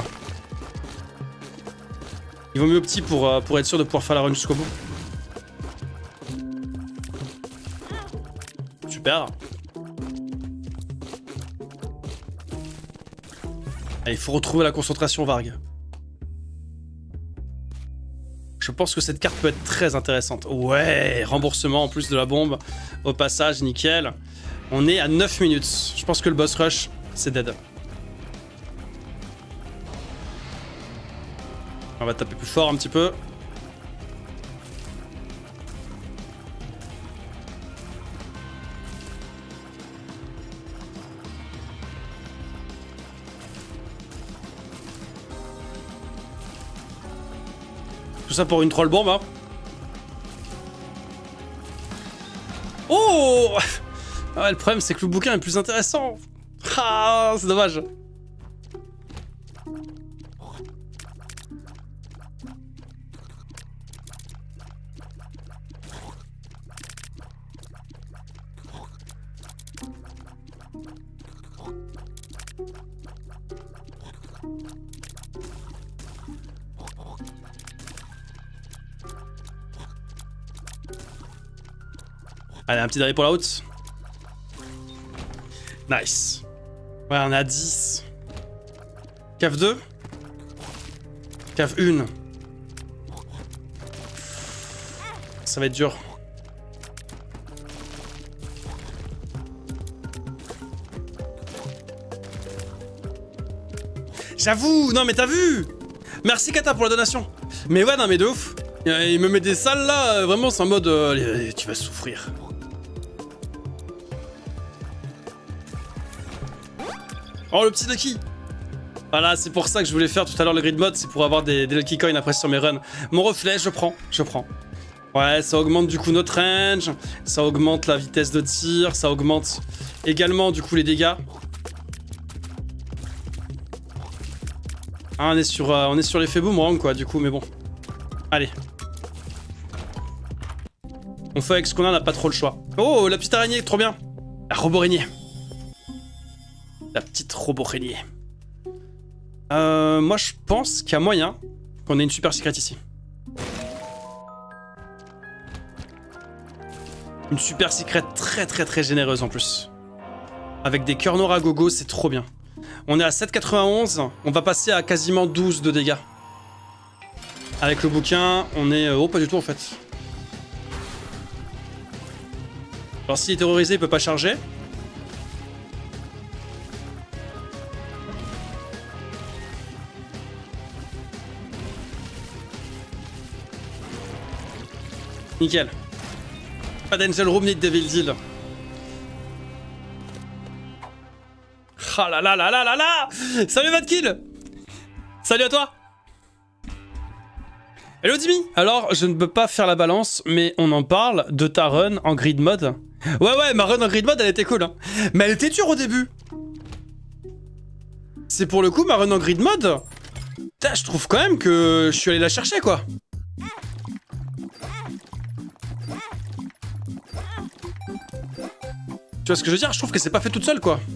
A: Il vaut mieux petit pour, euh, pour être sûr de pouvoir faire la run jusqu'au bout. Super. Allez, il faut retrouver la concentration Varg. Je pense que cette carte peut être très intéressante. Ouais, remboursement en plus de la bombe. Au passage, nickel. On est à neuf minutes. Je pense que le boss rush, c'est dead. On va taper plus fort un petit peu. Tout ça pour une troll bombe, hein. Oh ah ouais, le problème c'est que le bouquin est plus intéressant. Ah, c'est dommage. Allez, un petit dernier pour la haute. Nice. Ouais, on est à dix. Cave deux. Cave un. Ça va être dur. J'avoue. Non mais t'as vu. Merci Kata pour la donation. Mais ouais, non mais de ouf. Il me met des salles là. Vraiment c'est en mode euh, allez, allez, tu vas souffrir. Oh, le petit Lucky. Voilà, c'est pour ça que je voulais faire tout à l'heure le grid mode, c'est pour avoir des, des Lucky Coins après sur mes runs. Mon reflet, je prends, je prends. Ouais, ça augmente du coup notre range, ça augmente la vitesse de tir, ça augmente également du coup les dégâts. Ah, on est sur, euh, on est sur l'effet boomerang quoi, du coup, mais bon. Allez. On fait avec ce qu'on a, on n'a pas trop le choix. Oh, la petite araignée, trop bien. La robot araignée. La petite robot araignée. Euh, moi, je pense qu'il y a moyen qu'on ait une super secret ici. Une super secret très très très généreuse en plus. Avec des cœurs noirs à gogo, c'est trop bien. On est à sept quatre-vingt-onze, on va passer à quasiment douze de dégâts. Avec le bouquin, on est... Oh, pas du tout en fait. Alors s'il est terrorisé, il peut pas charger. Nickel. Pas d'Angel Room ni de Devil Deal. Ah là là là là là là. Salut Vadkill. Salut à toi. Hello Dimi. Alors, je ne peux pas faire la balance, mais on en parle de ta run en grid mode. Ouais ouais, ma run en grid mode, elle était cool. Hein. Mais elle était dure au début. C'est pour le coup, ma run en grid mode. Putain, je trouve quand même que je suis allé la chercher, quoi. Tu vois ce que je veux dire? Je trouve que c'est pas fait toute seule, quoi.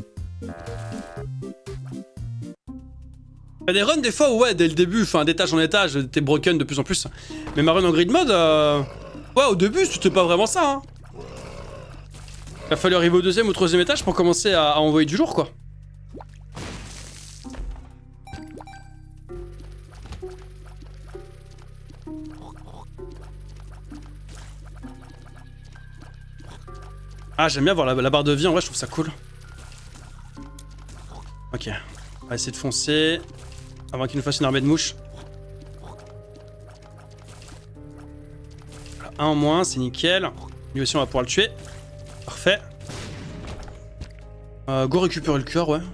A: Il y a des runs des fois où, ouais, dès le début, enfin d'étage en étage, t'es broken de plus en plus. Mais ma run en grid mode, euh... ouais, au début, c'était pas vraiment ça. Hein. Il a fallu arriver au deuxième ou troisième étage pour commencer à, à envoyer du jour, quoi. Ah, j'aime bien voir la, la barre de vie, en vrai, je trouve ça cool. Ok, on va essayer de foncer. Avant qu'il nous fasse une armée de mouches. Voilà, un en moins, c'est nickel. Lui aussi, on va pouvoir le tuer. Parfait. Euh, go récupérer le cœur, ouais.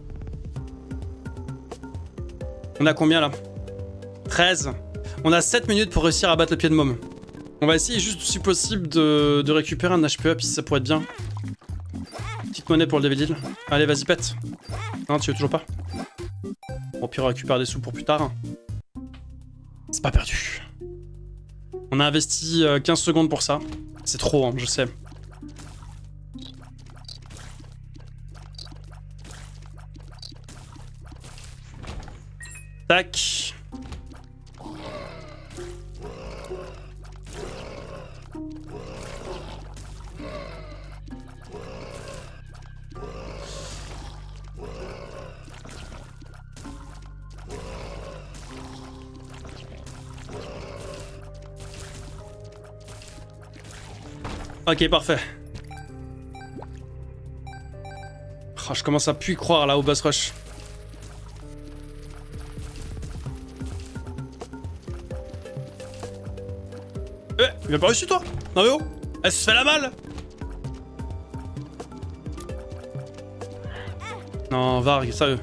A: On a combien là? treize. On a sept minutes pour réussir à battre le pied de môme. On va essayer juste, si possible, de, de récupérer un H P up, si ça pourrait être bien. Petite monnaie pour le Devil Deal. Allez, vas-y, pète. Non, tu veux toujours pas? Au pire, on récupère des sous pour plus tard. C'est pas perdu. On a investi euh, quinze secondes pour ça. C'est trop, hein, je sais. Tac. Ok, parfait. Oh, je commence à plus y croire là au boss rush. Eh, il a pas réussi toi? Non mais oh, elle se fait la malle. Non, Varg, sérieux.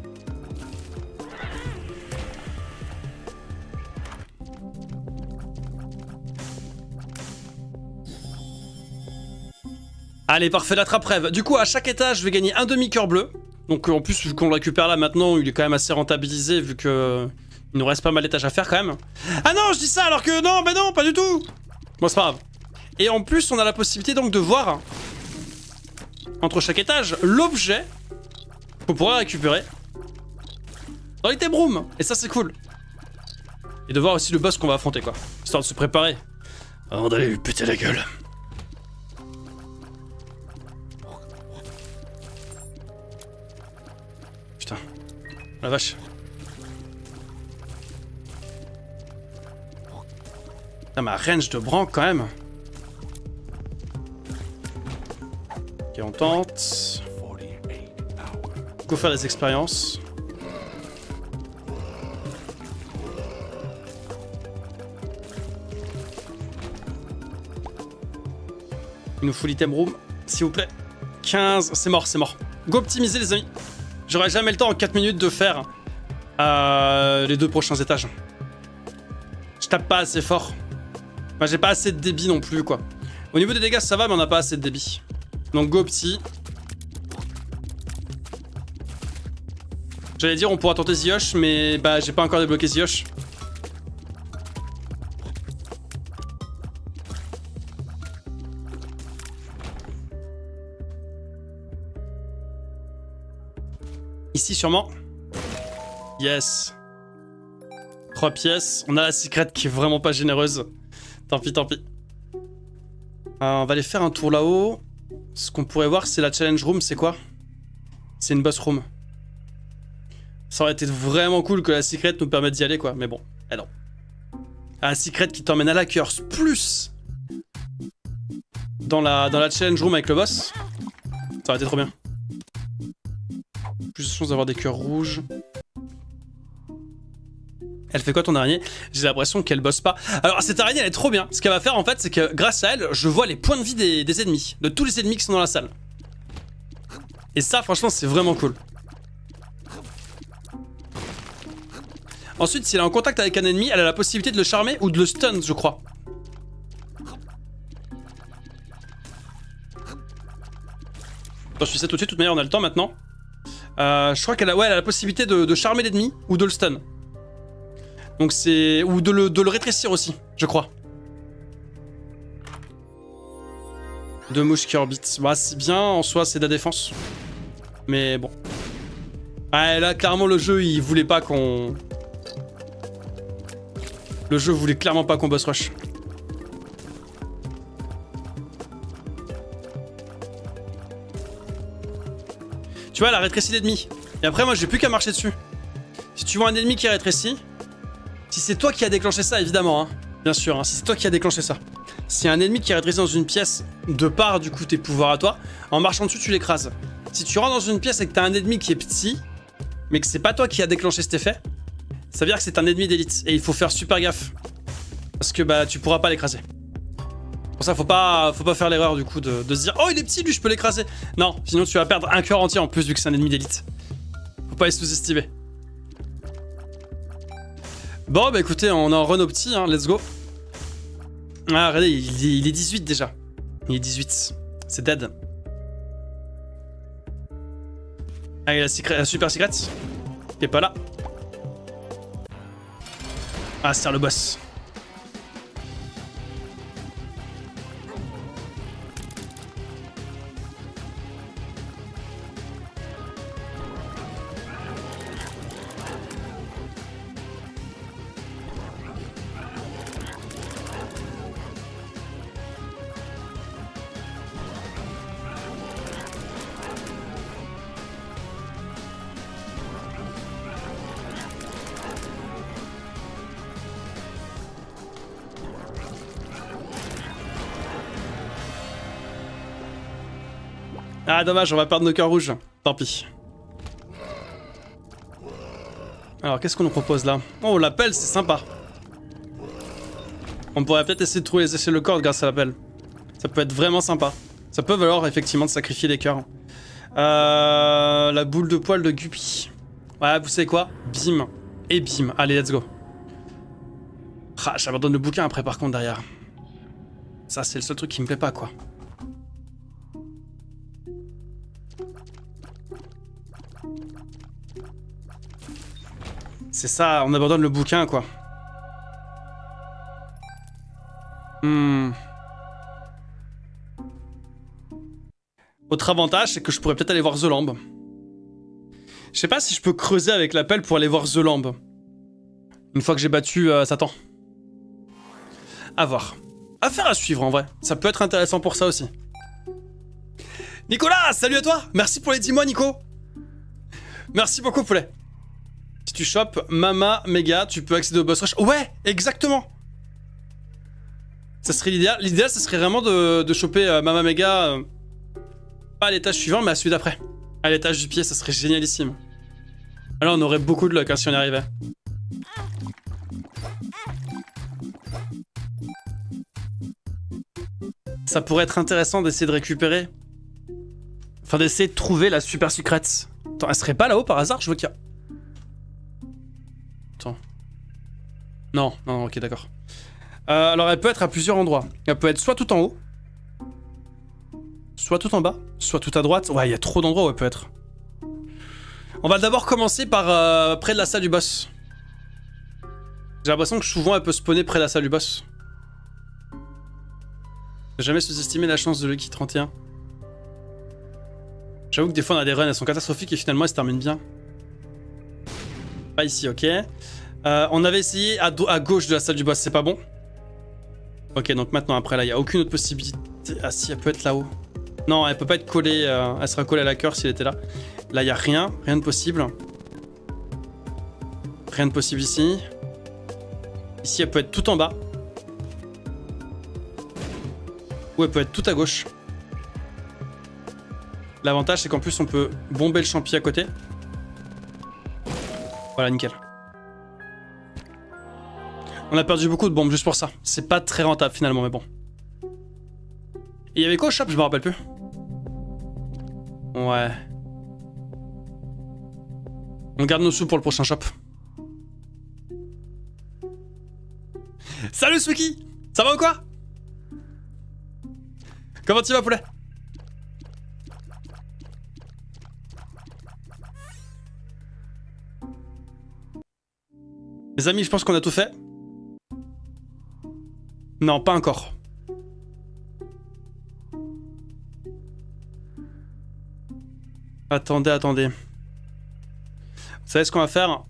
A: Allez, parfait, l'attrape-rêve. Du coup, à chaque étage, je vais gagner un demi-cœur bleu. Donc, en plus, vu qu'on le récupère là maintenant, il est quand même assez rentabilisé, vu que il nous reste pas mal d'étages à faire quand même. Ah non, je dis ça alors que non, bah non, pas du tout. Bon, c'est pas grave. Et en plus, on a la possibilité donc de voir, entre chaque étage, l'objet qu'on pourrait récupérer dans l'item room. Et ça, c'est cool. Et de voir aussi le boss qu'on va affronter, quoi. Histoire de se préparer avant d'aller lui péter la gueule. La vache. Putain, ma range de branque quand même. Ok, on tente. Go faire des expériences. Il nous faut l'item room, s'il vous plaît. quinze, c'est mort, c'est mort. Go optimiser les amis. J'aurai jamais le temps en quatre minutes de faire euh, les deux prochains étages. Je tape pas assez fort. Enfin, j'ai pas assez de débit non plus, quoi. Au niveau des dégâts, ça va, mais on n'a pas assez de débit. Donc go petit. J'allais dire on pourra tenter Zioche, mais bah j'ai pas encore débloqué Zioche. Ici sûrement. Yes. Trois pièces. On a la secrète qui est vraiment pas généreuse. Tant pis, tant pis. Euh, on va aller faire un tour là-haut. Ce qu'on pourrait voir, c'est la challenge room. C'est quoi? C'est une boss room. Ça aurait été vraiment cool que la secret nous permette d'y aller, quoi. Mais bon, eh non. Un secret qui t'emmène à la curse, plus dans la, dans la challenge room avec le boss. Ça aurait été trop bien. Plus de chance d'avoir des cœurs rouges. Elle fait quoi ton araignée? J'ai l'impression qu'elle bosse pas. Alors cette araignée elle est trop bien. Ce qu'elle va faire en fait c'est que grâce à elle, je vois les points de vie des, des ennemis. De tous les ennemis qui sont dans la salle. Et ça franchement c'est vraiment cool. Ensuite si elle est en contact avec un ennemi, elle a la possibilité de le charmer ou de le stun je crois. Bon, je fais ça tout de suite, de toute manière on a le temps maintenant. Euh, je crois qu'elle a, ouais, elle a la possibilité de, de charmer l'ennemi ou de le stun. Donc c'est... ou de le, de le rétrécir aussi, je crois. Deux mouches qui orbitent. Bah c'est bien, en soi c'est de la défense. Mais bon. Ah là clairement le jeu il voulait pas qu'on... Le jeu voulait clairement pas qu'on boss rush. Tu vois elle a rétréci l'ennemi. Et après moi j'ai plus qu'à marcher dessus. Si tu vois un ennemi qui est rétréci... Si c'est toi qui as déclenché ça, évidemment, hein. Bien sûr, hein, si c'est toi qui as déclenché ça. Si y a un ennemi qui est rétréci dans une pièce, de par du coup tes pouvoirs à toi, en marchant dessus, tu l'écrases. Si tu rentres dans une pièce et que t'as un ennemi qui est petit, mais que c'est pas toi qui as déclenché cet effet, ça veut dire que c'est un ennemi d'élite. Et il faut faire super gaffe. Parce que bah tu pourras pas l'écraser. Pour ça, faut pas, faut pas faire l'erreur du coup de, de se dire oh il est petit lui, je peux l'écraser. Non, sinon tu vas perdre un cœur entier en plus vu que c'est un ennemi d'élite. Faut pas les sous-estimer. Bon bah écoutez, on est en run au petit, hein, let's go. Ah regardez, il, il est dix-huit déjà. Il est dix-huit, c'est dead. Ah il y a la, secret, la super secret qui est pas là. Ah c'est le boss. Ah dommage, on va perdre nos cœurs rouges. Tant pis. Alors qu'est-ce qu'on nous propose là? Oh la pelle, c'est sympa. On pourrait peut-être essayer de trouver les échelles de corde grâce à la pelle. Ça peut être vraiment sympa. Ça peut valoir effectivement de sacrifier des cœurs. Euh, la boule de poil de Guppy. Ouais, vous savez quoi? Bim. Et bim. Allez, let's go. Ah, j'abandonne le bouquin après par contre derrière. Ça c'est le seul truc qui me plaît pas quoi. C'est ça, on abandonne le bouquin, quoi. Hmm. Autre avantage, c'est que je pourrais peut-être aller voir The Lamb. Je sais pas si je peux creuser avec la pelle pour aller voir The Lamb. Une fois que j'ai battu euh, Satan. À voir. Affaire à suivre, en vrai. Ça peut être intéressant pour ça aussi. Nicolas, salut à toi. Merci pour les dix mois, Nico. Merci beaucoup, poulet. Si tu chopes Mama Mega, tu peux accéder au boss rush. Ouais, exactement. Ça serait l'idéal. L'idéal, ça serait vraiment de, de choper euh, Mama Mega. Euh, pas à l'étage suivant, mais à celui d'après. À l'étage du pied, ça serait génialissime. Alors, on aurait beaucoup de luck hein, si on y arrivait. Ça pourrait être intéressant d'essayer de récupérer. Enfin, d'essayer de trouver la super secrète. Attends, elle serait pas là-haut par hasard? Je vois qu'il y a. Attends. Non, non, ok, d'accord. Euh, alors, elle peut être à plusieurs endroits. Elle peut être soit tout en haut, soit tout en bas, soit tout à droite. Ouais, il y a trop d'endroits où elle peut être. On va d'abord commencer par euh, près de la salle du boss. J'ai l'impression que souvent elle peut spawner près de la salle du boss. Jamais sous-estimer la chance de Lucky trente et un. J'avoue que des fois on a des runs, elles sont catastrophiques et finalement elles se terminent bien. Pas ici, ok. Euh, on avait essayé à, à gauche de la salle du boss, c'est pas bon. Ok, donc maintenant, après, là, il n'y a aucune autre possibilité. Ah si, elle peut être là-haut. Non, elle peut pas être collée. Euh, elle sera collée à la cœur si elle était là. Là, il n'y a rien. Rien de possible. Rien de possible ici. Ici, elle peut être tout en bas. Ou elle peut être tout à gauche. L'avantage, c'est qu'en plus, on peut bomber le champi à côté. Voilà, nickel. On a perdu beaucoup de bombes juste pour ça. C'est pas très rentable finalement, mais bon. Et il y avait quoi au shop? Je me rappelle plus. Ouais. On garde nos sous pour le prochain shop. Salut Swiki! Ça va ou quoi? Comment tu vas, poulet? Les amis, je pense qu'on a tout fait. Non, pas encore. Attendez, attendez. Vous savez ce qu'on va faire?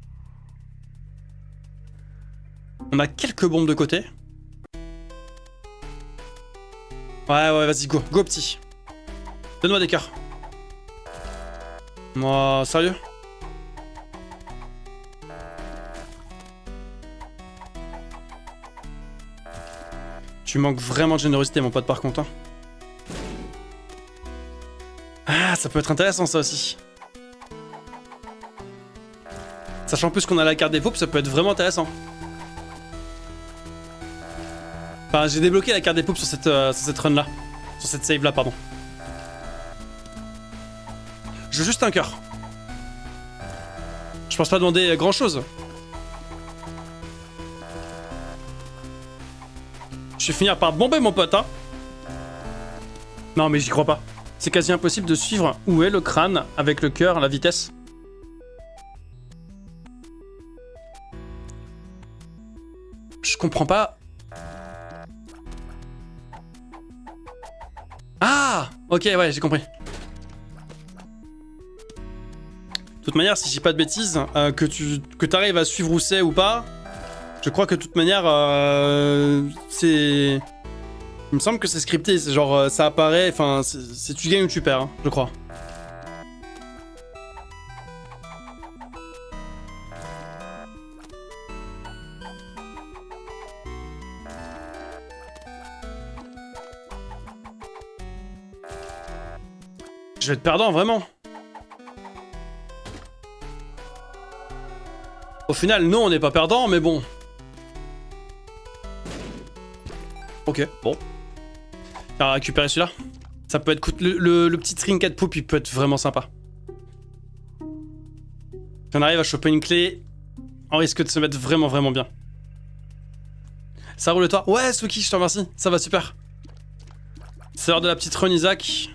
A: On a quelques bombes de côté. Ouais, ouais, vas-y, go. Go, petit. Donne-moi des cœurs. Moi, sérieux? Tu manques vraiment de générosité, mon pote, par contre. Hein. Ah, ça peut être intéressant, ça aussi. Sachant plus qu'on a la carte des poupes, ça peut être vraiment intéressant. Enfin, j'ai débloqué la carte des poupes sur cette, euh, sur cette run-là. Sur cette save-là, pardon. Je veux juste un cœur. Je pense pas demander grand-chose. Je vais finir par bomber, mon pote, hein. Non, mais j'y crois pas. C'est quasi impossible de suivre où est le crâne avec le cœur, la vitesse. Je comprends pas. Ah! Ok, ouais, j'ai compris. De toute manière, si je dis pas de bêtises, euh, que tu que t'arrives à suivre où c'est ou pas, je crois que de toute manière, euh, c'est... Il me semble que c'est scripté, c'est genre, euh, ça apparaît, enfin, c'est tu gagnes ou tu perds, hein, je crois. Je vais être perdant, vraiment. Au final, non, on n'est pas perdant, mais bon. Ok, bon. On va récupérer celui-là. Ça peut être... Le, le, le petit trinket poop, il peut être vraiment sympa. Si on arrive à choper une clé, on risque de se mettre vraiment, vraiment bien. Ça roule toi? Ouais, Suki, je te remercie. Ça va super. C'est l'heure de la petite run, Isaac.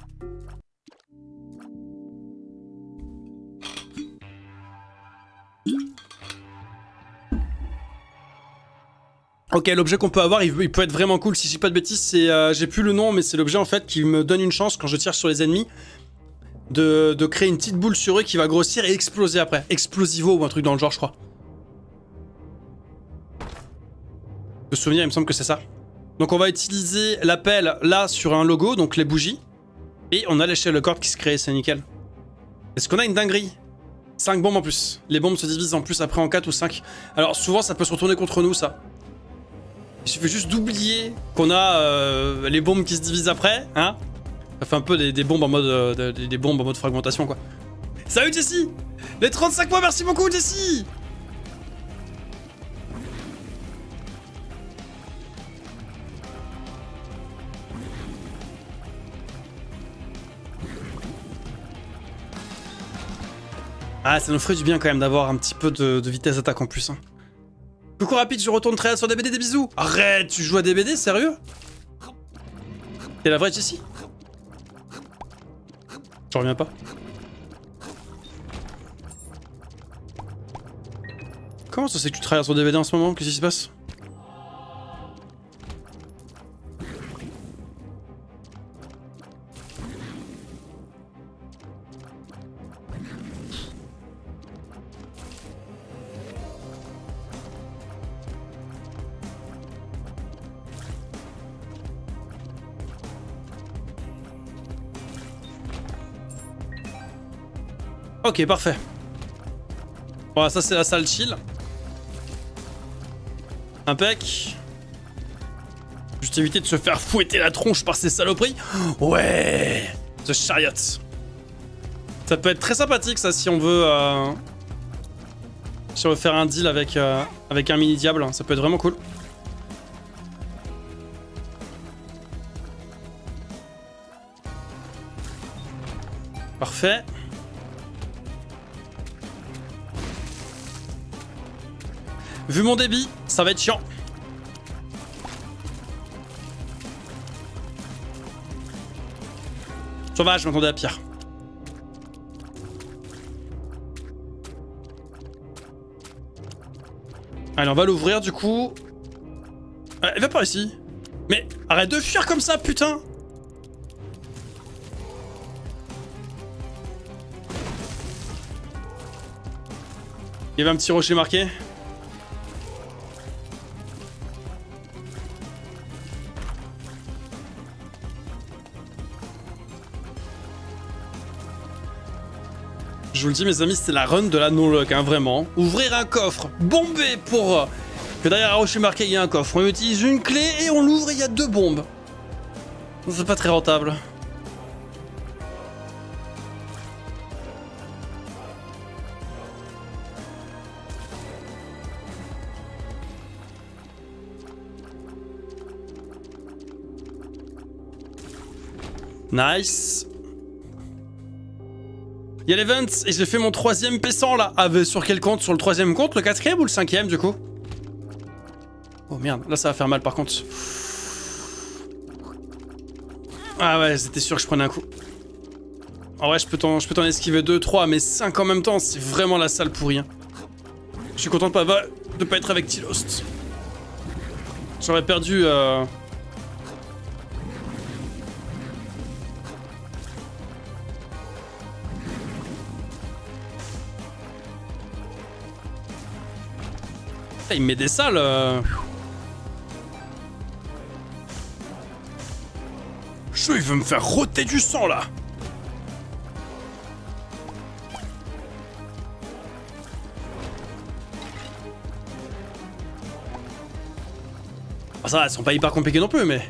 A: Ok, l'objet qu'on peut avoir, il, il peut être vraiment cool. Si je dis pas de bêtises, c'est, euh, j'ai plus le nom, mais c'est l'objet en fait qui me donne une chance quand je tire sur les ennemis de, de créer une petite boule sur eux qui va grossir et exploser après. Explosivo ou un truc dans le genre, je crois. De souvenir, il me semble que c'est ça. Donc on va utiliser l'appel là sur un logo, donc les bougies. Et on a l'échelle de corde qui se crée, c'est nickel. Est-ce qu'on a une dinguerie? cinq bombes en plus. Les bombes se divisent en plus après en quatre ou cinq. Alors souvent ça peut se retourner contre nous, ça. Il suffit juste d'oublier qu'on a euh, les bombes qui se divisent après, hein. Ça fait un peu des, des bombes en mode euh, des, des bombes en mode fragmentation, quoi. Salut Jessie! Les trente-cinq mois, merci beaucoup Jessie! Ah, ça nous ferait du bien quand même d'avoir un petit peu de, de vitesse d'attaque en plus, hein. Coucou rapide, je retourne très sur D B D, des bisous. Arrête, tu joues à D B D, sérieux? T'es la vraie Jessie? Je reviens pas. Comment ça c'est que tu travailles sur D B D en ce moment? Qu'est-ce qui se passe? Ok, parfait. Voilà, ça c'est la salle chill. Impec. Juste éviter de se faire fouetter la tronche par ces saloperies. Ouais. The Chariot. Ça peut être très sympathique ça si on veut... Euh... Si on veut faire un deal avec, euh, avec un mini diable. Ça peut être vraiment cool. Parfait. Vu mon débit, ça va être chiant. Sauvage, je m'attendais à pire. Allez, on va l'ouvrir du coup. Ah, elle va par ici. Mais arrête de fuir comme ça, putain. Il y avait un petit rocher marqué. Je vous le dis mes amis, c'est la run de la no-luck, hein, vraiment. Ouvrir un coffre, bomber pour euh, que derrière un rocher marqué il y a un coffre. On utilise une clé et on l'ouvre et il y a deux bombes. C'est pas très rentable. Nice. Il y a l'event et j'ai fait mon troisième P cent là. Ah, bah, sur quel compte? Sur le troisième compte, le quatrième ou le cinquième du coup? Oh merde, là ça va faire mal par contre. Ah ouais, c'était sûr que je prenais un coup. En vrai, je peux t'en esquiver deux, trois, mais cinq en même temps, c'est vraiment la salle pourrie. Hein. Je suis content de pas, de pas être avec T-Lost. J'aurais perdu... Euh... Il me met des salles. Euh... Je, il veut me faire rôter du sang là. Ah, ça va, elles sont pas hyper compliquées non plus, mais.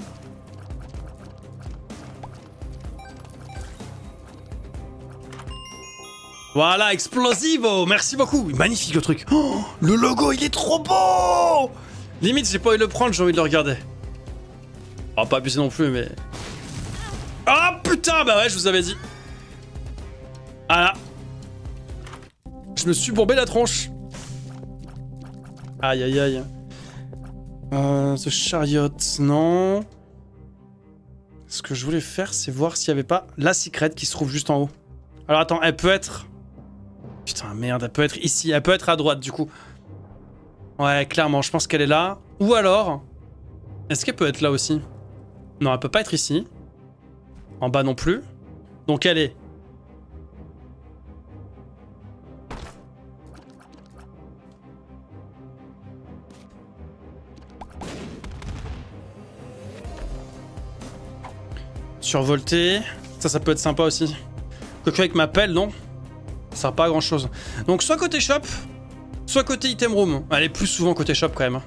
A: Voilà, Explosivo, merci beaucoup. Magnifique le truc. Oh, le logo, il est trop beau. Limite, j'ai pas envie de le prendre, j'ai envie de le regarder. On va pas abuser non plus, mais... Ah putain, bah ouais, je vous avais dit. Voilà. Je me suis bombé la tronche. Aïe, aïe, aïe. Euh, The Chariot, non. Ce que je voulais faire, c'est voir s'il y avait pas la secret qui se trouve juste en haut. Alors attends, elle peut être... Putain, merde, elle peut être ici, elle peut être à droite du coup. Ouais, clairement, je pense qu'elle est là. Ou alors... Est-ce qu'elle peut être là aussi? Non, elle peut pas être ici. En bas non plus. Donc elle est... Survoltée. Ça, ça peut être sympa aussi. Quoique avec ma pelle, non? Ça sert pas à grand chose. Donc soit côté shop, soit côté item room. Elle est plus souvent côté shop quand même.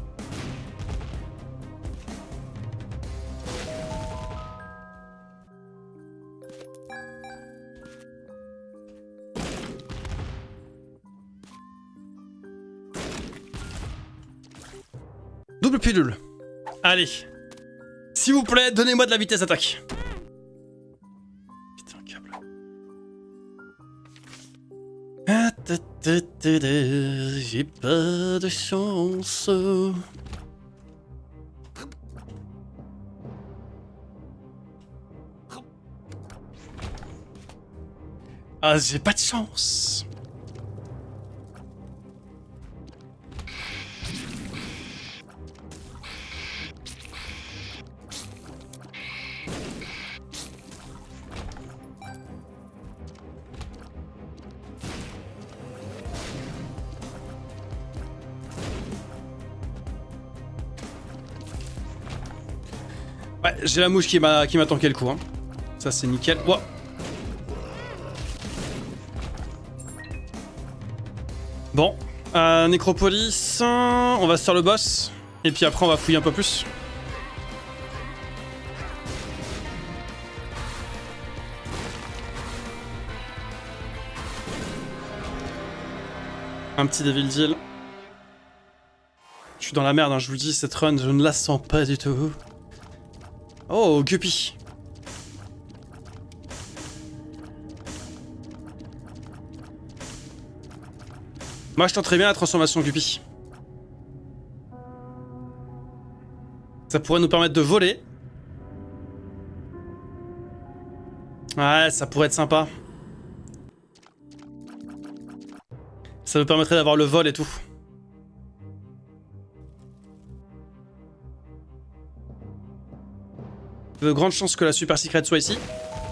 A: Double pilule. Allez. S'il vous plaît, donnez-moi de la vitesse d'attaque. Putain, câble. J'ai pas de chance. Ah, j'ai pas de chance. Ouais, j'ai la mouche qui m'a qui m'a tanké le coup. Hein. Ça, c'est nickel. Wow. Bon, euh, Nécropolis, on va se faire le boss. Et puis après on va fouiller un peu plus. Un petit Devil Deal. Je suis dans la merde, hein, je vous le dis, cette run, je ne la sens pas du tout. Oh, Guppy. Moi, je tenterais bien la transformation Guppy. Ça pourrait nous permettre de voler. Ouais, ça pourrait être sympa. Ça nous permettrait d'avoir le vol et tout. De grandes chances que la Super Secret soit ici.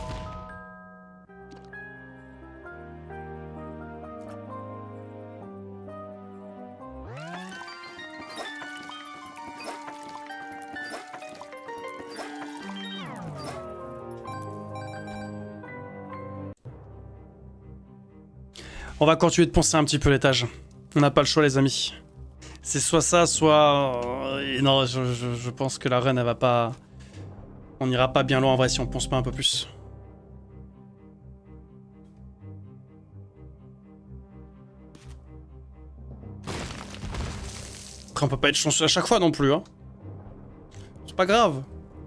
A: On va continuer de poncer un petit peu l'étage. On n'a pas le choix, les amis. C'est soit ça, soit... Et non, je, je, je pense que la reine, elle va pas... On n'ira pas bien loin en vrai si on ponce pas un peu plus. Après, on peut pas être chanceux à chaque fois non plus, hein. C'est pas grave.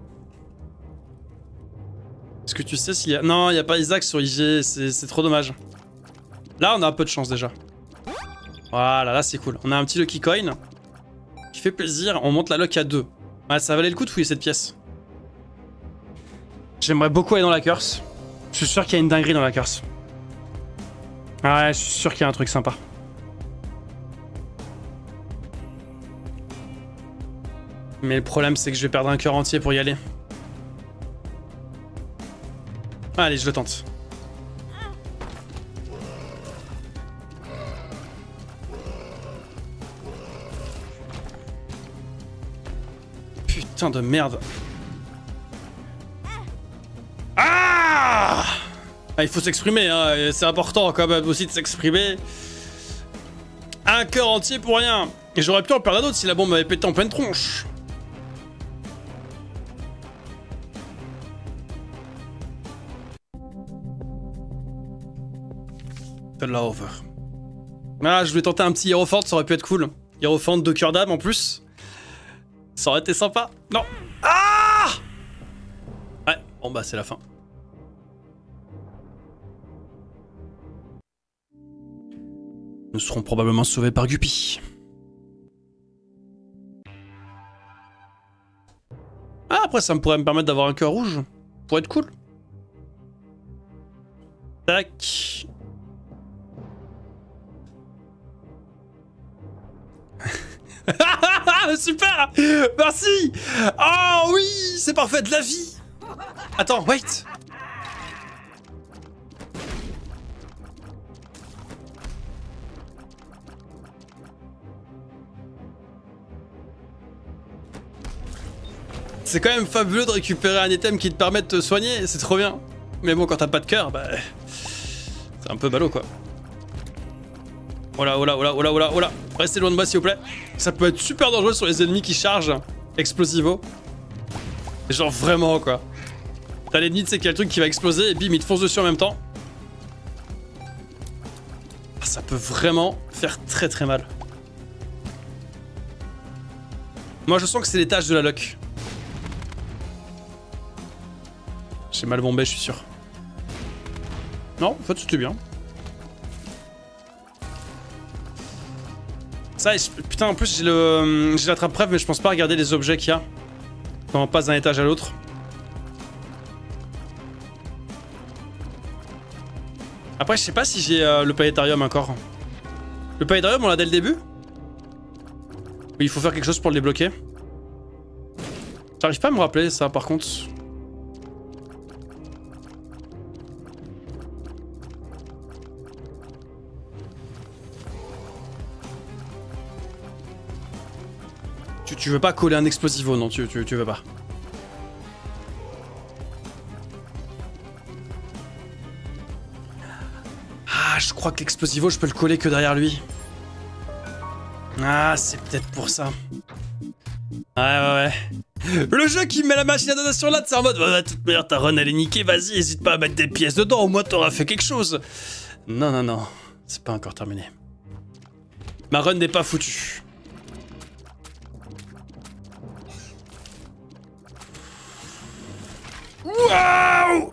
A: Est-ce que tu sais s'il y a... Non, il n'y a pas Isaac sur I G, c'est trop dommage. Là, on a un peu de chance déjà. Voilà, là c'est cool. On a un petit Lucky Coin qui fait plaisir. On monte la luck à deux. Ouais, ça valait le coup de fouiller cette pièce. J'aimerais beaucoup aller dans la curse. Je suis sûr qu'il y a une dinguerie dans la curse. Ouais, je suis sûr qu'il y a un truc sympa. Mais le problème, c'est que je vais perdre un cœur entier pour y aller. Allez, je le tente. Putain de merde. Ah, ah il faut s'exprimer, hein. C'est important quand même aussi de s'exprimer. Un cœur entier pour rien. Et j'aurais pu en perdre un autre si la bombe m'avait pété en pleine tronche. The Lover. Ah, je voulais tenter un petit Hierophant, ça aurait pu être cool. Hierophant, deux cœurs d'âme en plus. Ça aurait été sympa. Non. Ah! Ouais, bon bah c'est la fin. Nous serons probablement sauvés par Guppy. Ah, après ça me pourrait me permettre d'avoir un cœur rouge. Pour être cool. Tac. Super! Merci! Oh oui! C'est parfait, de la vie! Attends, wait! C'est quand même fabuleux de récupérer un item qui te permet de te soigner, c'est trop bien. Mais bon, quand t'as pas de cœur, bah... c'est un peu ballot, quoi. Oh là, oh là, oh là, oh là, oh là, oh là. Restez loin de moi, s'il vous plaît. Ça peut être super dangereux sur les ennemis qui chargent. Explosivo. Genre vraiment, quoi. T'as l'ennemi, tu sais qu'il y a le truc qui va exploser et bim, il te fonce dessus en même temps. Ah, ça peut vraiment faire très très mal. Moi, je sens que c'est l'étage de la luck. J'ai mal bombé, je suis sûr. Non, en fait, c'était bien. Ça, je, putain, en plus, j'ai le, j'ai l'attrape-preuve, mais je pense pas regarder les objets qu'il y a quand on passe d'un étage à l'autre. Après, je sais pas si j'ai euh, le planétarium encore. Le planétarium, on l'a dès le début? Oui, il faut faire quelque chose pour le débloquer. J'arrive pas à me rappeler ça, par contre. Tu, tu veux pas coller un explosivo, non, tu, tu, tu veux pas. Ah, je crois que l'explosivo, je peux le coller que derrière lui. Ah, c'est peut-être pour ça. Ouais, ouais, ouais. Le jeu qui met la machine à donation là, c'est en mode, bah, de toute manière, ta run elle est niquée, vas-y, hésite pas à mettre des pièces dedans, au moins t'auras fait quelque chose. Non, non, non, c'est pas encore terminé. Ma run n'est pas foutue. Waouh!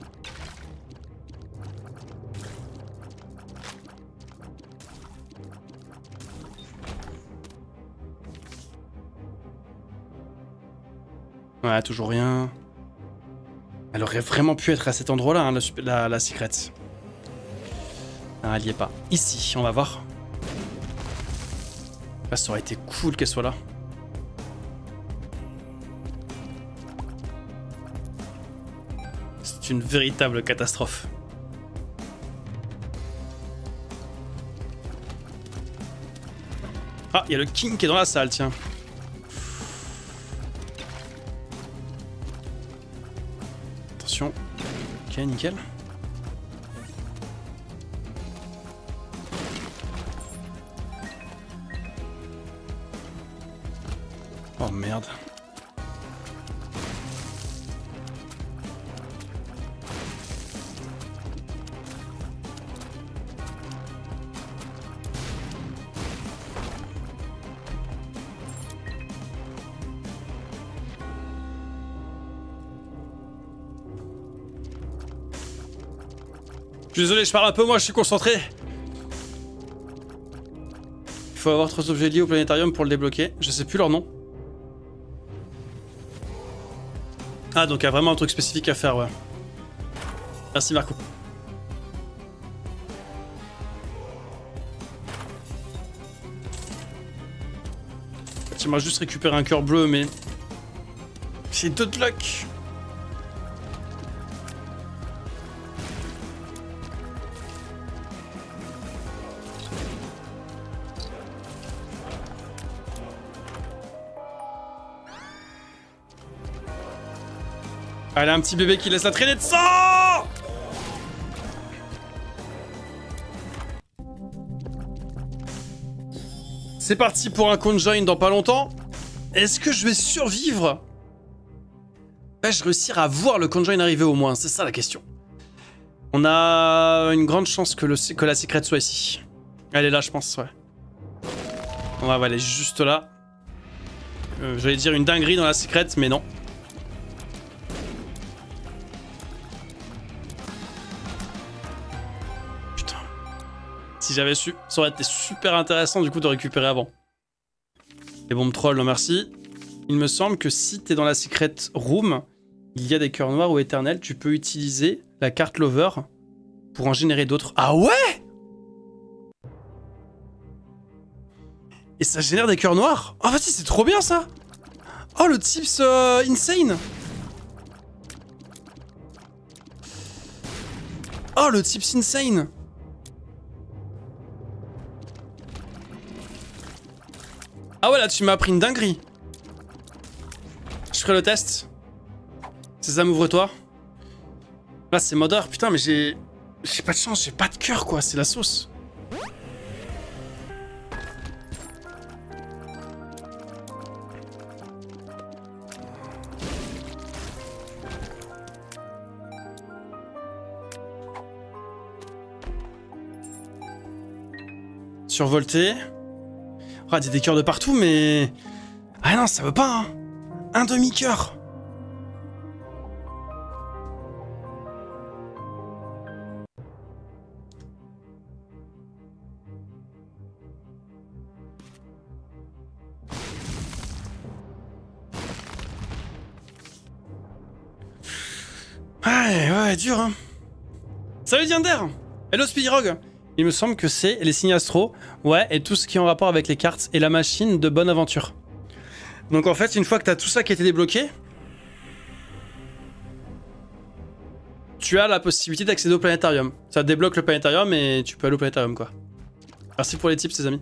A: Ouais, toujours rien. Elle aurait vraiment pu être à cet endroit-là, hein, la, la, la secret. Ah, elle y est pas. Ici, on va voir. Là, ça aurait été cool qu'elle soit là. C'est une véritable catastrophe. Ah, il y a le king qui est dans la salle, tiens. Attention. Ok, nickel. Oh merde. Je suis désolé, je parle un peu, moi je suis concentré. Il faut avoir trois objets liés au planétarium pour le débloquer. Je sais plus leur nom. Ah, donc il y a vraiment un truc spécifique à faire, ouais. Merci Marco. J'aimerais juste récupérer un cœur bleu, mais... c'est deux de luck. Allez, un petit bébé qui laisse la traînée de sang. C'est parti pour un conjoin dans pas longtemps. Est-ce que je vais survivre? Vais-je réussir à voir le conjoin arriver au moins? C'est ça la question. On a une grande chance que, le, que la secret soit ici. Elle est là, je pense, ouais. On va aller juste là. Euh, J'allais dire une dinguerie dans la secret, mais non. Si j'avais su, ça aurait été super intéressant du coup de récupérer avant. Les bombes trolls, non merci. Il me semble que si t'es dans la secret room, il y a des cœurs noirs ou éternels, tu peux utiliser la carte lover pour en générer d'autres. Ah ouais? Et ça génère des cœurs noirs? Ah vas-y, c'est trop bien ça! Oh le tips euh, insane! Oh le tips insane! Ah ouais, là tu m'as appris une dinguerie. Je ferai le test. Sésame, ouvre-toi. Là c'est modeur, putain mais j'ai... J'ai pas de chance, j'ai pas de cœur quoi, c'est la sauce. Survolté. Ah, il y a des cœurs de partout, mais... Ah non, ça veut pas, hein. Un demi-cœur. Ouais, ouais, dur, hein. Salut Diander. Hello Speedrog. Il me semble que c'est les signes astro, ouais, et tout ce qui est en rapport avec les cartes et la machine de bonne aventure. Donc en fait, une fois que t'as tout ça qui a été débloqué, tu as la possibilité d'accéder au planétarium. Ça débloque le planétarium et tu peux aller au planétarium, quoi. Merci pour les tips, les amis.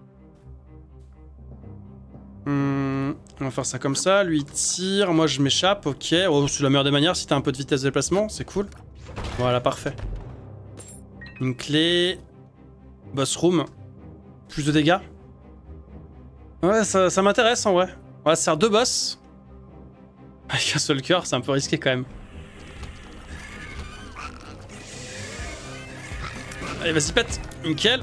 A: Hum, on va faire ça comme ça, lui il tire, moi je m'échappe, ok. Oh, c'est la meilleure des manières, si t'as un peu de vitesse de déplacement, c'est cool. Voilà, parfait. Une clé. Boss room. Plus de dégâts. Ouais, ça, ça m'intéresse en vrai. On va se faire deux boss. Avec un seul cœur, c'est un peu risqué quand même. Allez, vas-y, pète. Nickel.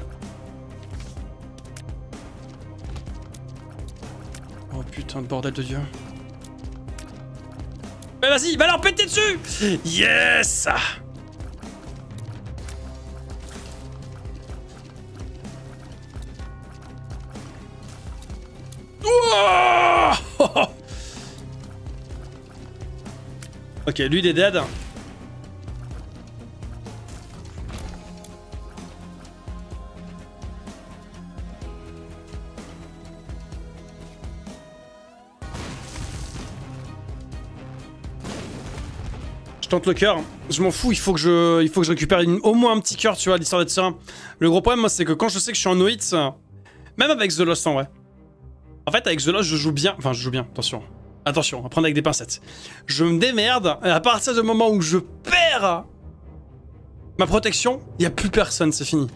A: Oh putain de bordel de Dieu. Mais vas-y, va leur péter dessus. Yes. Ok, lui il est dead. Je tente le cœur. Je m'en fous, il faut que je, il faut que je récupère une, au moins un petit cœur, tu vois, l'histoire d'être serein. Le gros problème, moi, c'est que quand je sais que je suis en no hits, même avec The Lost en vrai. En fait, avec The Lost, je joue bien. Enfin, je joue bien, attention. Attention, à prendre avec des pincettes. Je me démerde, et à partir du moment où je perds ma protection, il n'y a plus personne, c'est fini.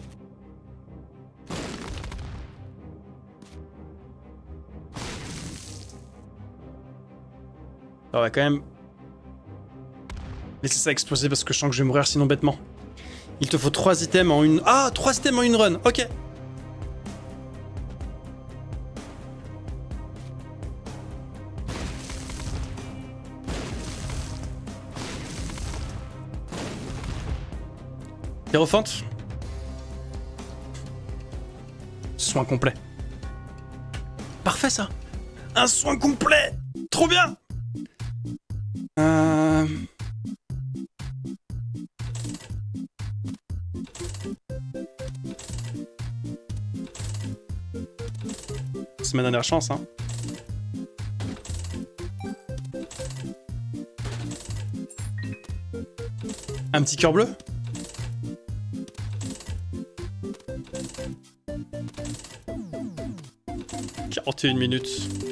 A: On va quand même laisser ça exploser parce que je sens que je vais mourir sinon bêtement. Il te faut trois items en une... Ah, trois items en une run, ok. Hierophante. Soin complet. Parfait ça. Un soin complet. Trop bien. Euh... C'est ma dernière chance, hein. Un petit cœur bleu. quarante et une minutes.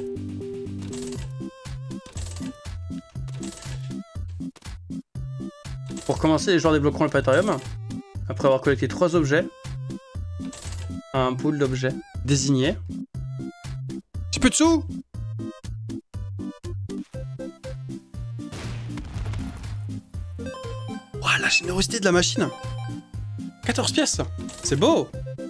A: Pour commencer, les joueurs débloqueront le planétarium après avoir collecté trois objets. Un pool d'objets désignés. Petit peu de sous. Ouah, la générosité de la machine. quatorze pièces. C'est beau.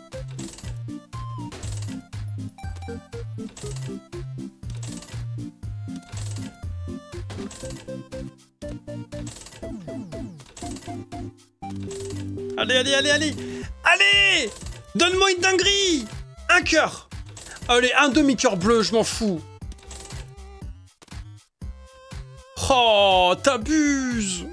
A: Allez, allez, allez, allez. Allez. Donne-moi une dinguerie. Un cœur. Allez, un demi-cœur bleu, je m'en fous. Oh, t'abuses.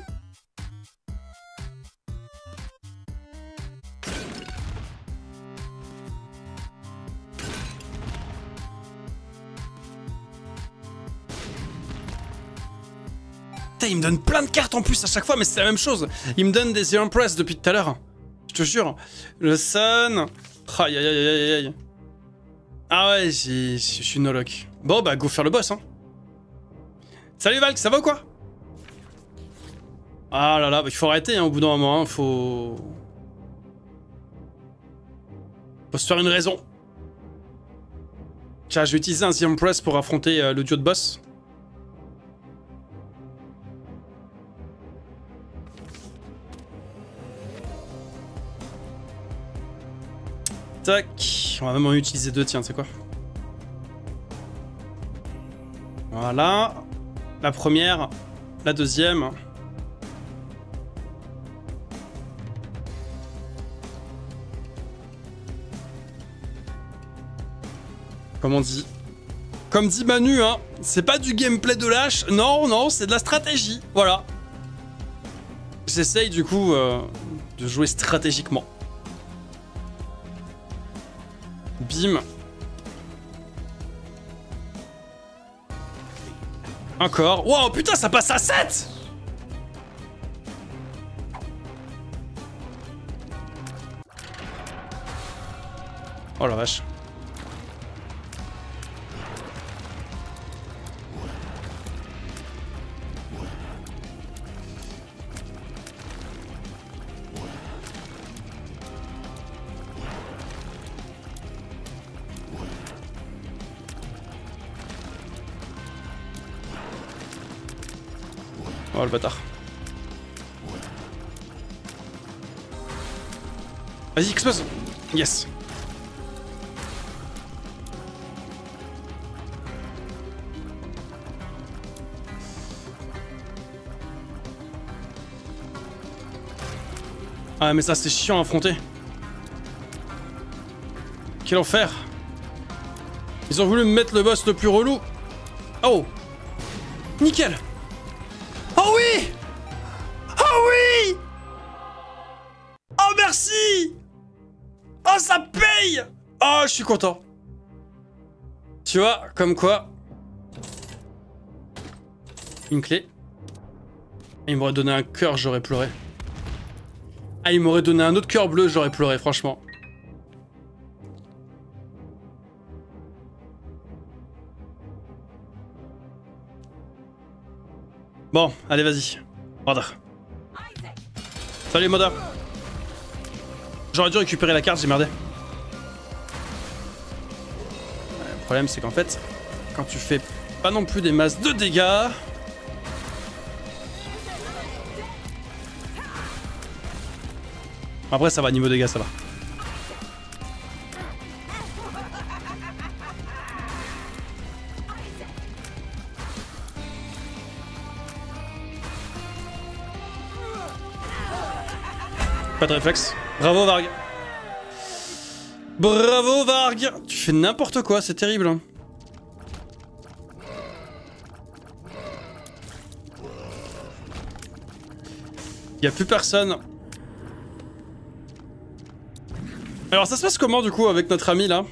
A: Putain, il me donne plein de cartes en plus à chaque fois, mais c'est la même chose. Il me donne des The Empress depuis tout à l'heure. Je te jure. Le Sun. Aïe, aïe, aïe, aïe, aïe. Ah ouais, je suis no-lock. Bon, bah, go faire le boss, hein. Salut Valk, ça va ou quoi? Ah là là, bah, il faut arrêter, hein, au bout d'un moment, hein, faut... Faut se faire une raison. Tiens, je vais utiliser un The Empress pour affronter euh, le duo de boss. Tac, on va même en utiliser deux, tiens, tu sais quoi. Voilà. La première, la deuxième. Comme on dit. Comme dit Manu, hein, c'est pas du gameplay de lâche, non, non, c'est de la stratégie, voilà. J'essaye du coup euh, de jouer stratégiquement. Bim. Encore. Wow, putain, ça passe à sept. Oh la vache. Oh le bâtard. Vas-y, explose. Yes. Ah mais ça c'est chiant à affronter. Quel enfer. Ils ont voulu me mettre le boss le plus relou. Oh. Nickel. Oh oui. Oh oui. Oh merci. Oh ça paye. Oh je suis content. Tu vois, comme quoi. Une clé. Il m'aurait donné un cœur, j'aurais pleuré. Ah, il m'aurait donné un autre cœur bleu, j'aurais pleuré, franchement. Bon, allez, vas-y. Mother. Salut, Mother. J'aurais dû récupérer la carte, j'ai merdé. Le problème, c'est qu'en fait, quand tu fais pas non plus des masses de dégâts... Après ça va, niveau dégâts ça va. Pas de réflexe. Bravo Varg. Bravo Varg. Tu fais n'importe quoi, c'est terrible. Hein. Y a plus personne. Alors ça se passe comment du coup avec notre ami là?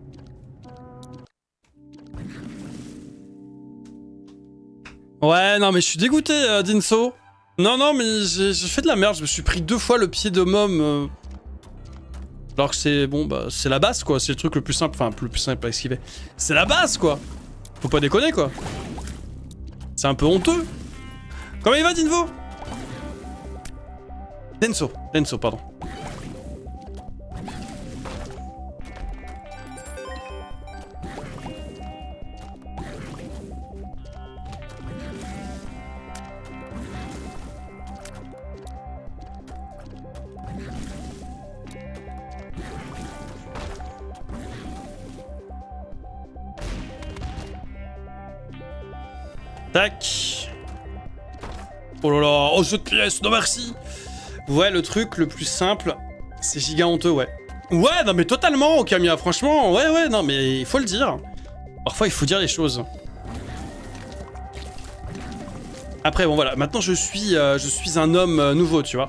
A: Ouais non mais je suis dégoûté euh, Dinso. Non non mais j'ai fait de la merde, je me suis pris deux fois le pied de môme. Euh... Alors que c'est bon bah c'est la base quoi, c'est le truc le plus simple, enfin le plus simple à esquiver. C'est la base quoi. Faut pas déconner quoi. C'est un peu honteux. Comment il va Dinvo? Denso, Denso pardon. Tac. Oh là là, oh cette pièce, non merci. Ouais, le truc le plus simple, c'est giga honteux, ouais. Ouais, non mais totalement, Okamiya, franchement, ouais, ouais, non mais il faut le dire. Parfois, il faut dire les choses. Après, bon voilà, maintenant je suis, euh, je suis un homme euh, nouveau, tu vois.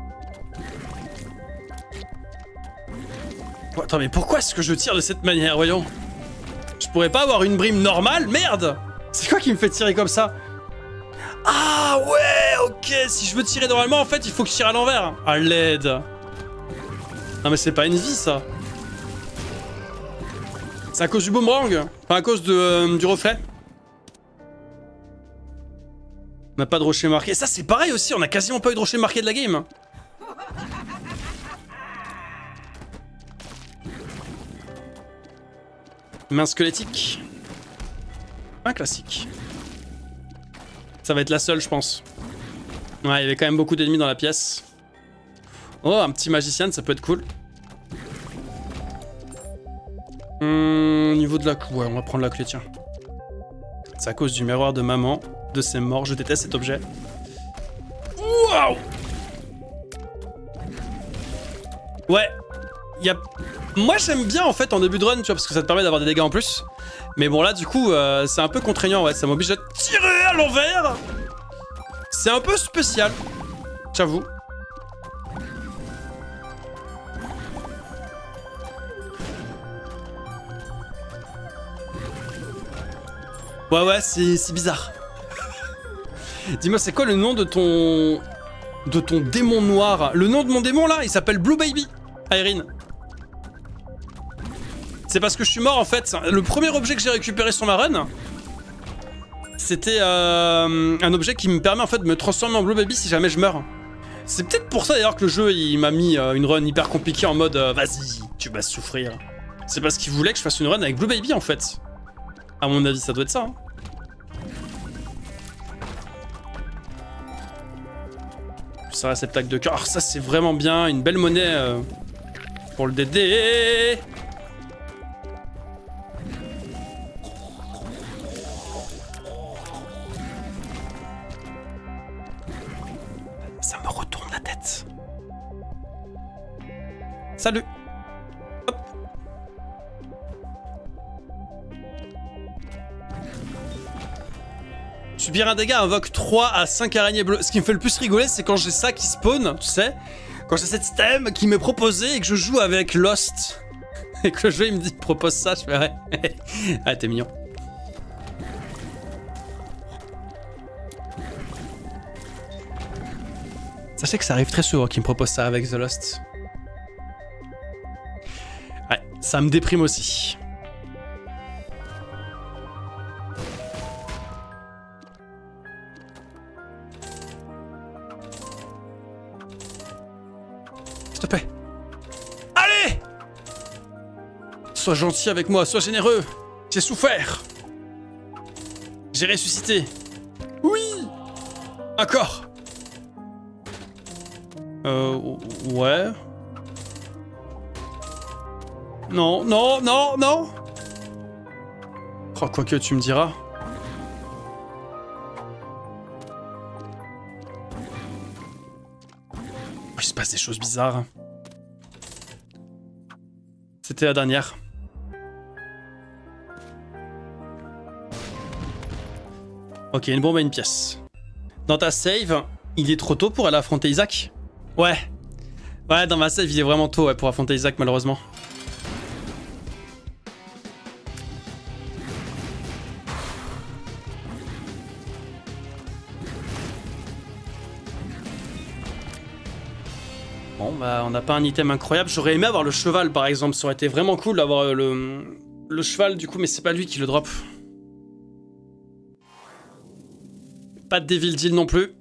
A: Oh, attends, mais pourquoi est-ce que je tire de cette manière, voyons? Je pourrais pas avoir une brime normale? Merde! C'est quoi qui me fait tirer comme ça? Ah ouais, ok, si je veux tirer normalement, en fait, il faut que je tire à l'envers. À l'aide. Non mais c'est pas une vie, ça. C'est à cause du boomerang? Enfin, à cause de, euh, du reflet? On n'a pas de rocher marqué. Ça, c'est pareil aussi, on a quasiment pas eu de rocher marqué de la game. Main squelettique. Un classique. Ça va être la seule, je pense. Ouais, il y avait quand même beaucoup d'ennemis dans la pièce. Oh, un petit magicien, ça peut être cool. Hum, niveau de la clé, ouais, on va prendre la clé, tiens. C'est à cause du miroir de maman, de ses morts. Je déteste cet objet. Waouh! Ouais, il y a... Moi, j'aime bien, en fait, en début de run, tu vois, parce que ça te permet d'avoir des dégâts en plus. Mais bon, là, du coup, euh, c'est un peu contraignant, ouais. Ça m'oblige à tirer à l'envers. C'est un peu spécial, j'avoue. Ouais, ouais, c'est bizarre. Dis-moi, c'est quoi le nom de ton... de ton démon noir? Le nom de mon démon, là, il s'appelle Blue Baby, Irene. C'est parce que je suis mort en fait. Le premier objet que j'ai récupéré sur ma run, c'était euh, un objet qui me permet en fait de me transformer en Blue Baby si jamais je meurs. C'est peut-être pour ça d'ailleurs que le jeu il m'a mis euh, une run hyper compliquée en mode euh, vas-y, tu vas souffrir. C'est parce qu'il voulait que je fasse une run avec Blue Baby en fait. À mon avis, ça doit être ça. Hein. ce réceptacle de cœur. Ça, c'est vraiment bien. Une belle monnaie euh, pour le D D. Ça me retourne la tête. Salut. Hop. Subir un dégât invoque trois à cinq araignées bleues. Ce qui me fait le plus rigoler, c'est quand j'ai ça qui spawn, tu sais. Quand j'ai cette stem qui m'est proposée et que je joue avec Lost. Et que le jeu il me dit propose ça, je ferais. Ah, t'es mignon. Sachez que ça arrive très souvent qu'il me propose ça avec The Lost. Ouais, ça me déprime aussi. S'il te plaît. Allez! Sois gentil avec moi, sois généreux. J'ai souffert. J'ai ressuscité. Oui! Encore. Euh... Ouais... Non, non, non, non. Oh, quoi que tu me diras. Il se passe des choses bizarres. C'était la dernière. Ok, une bombe et une pièce. Dans ta save, il est trop tôt pour aller affronter Isaac? Ouais. Ouais, dans ma save, il est vraiment tôt ouais, pour affronter Isaac, malheureusement. Bon, bah, on n'a pas un item incroyable. J'aurais aimé avoir le cheval, par exemple. Ça aurait été vraiment cool d'avoir le, le cheval, du coup, mais c'est pas lui qui le drop. Pas de Devil Deal non plus.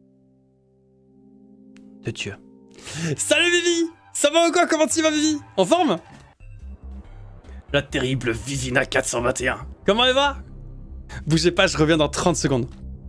A: De Dieu. Salut Vivi! Ça va ou quoi? Comment tu vas Vivi? En forme? La terrible Vivina quatre cent vingt et un. Comment elle va? Bougez pas, je reviens dans trente secondes.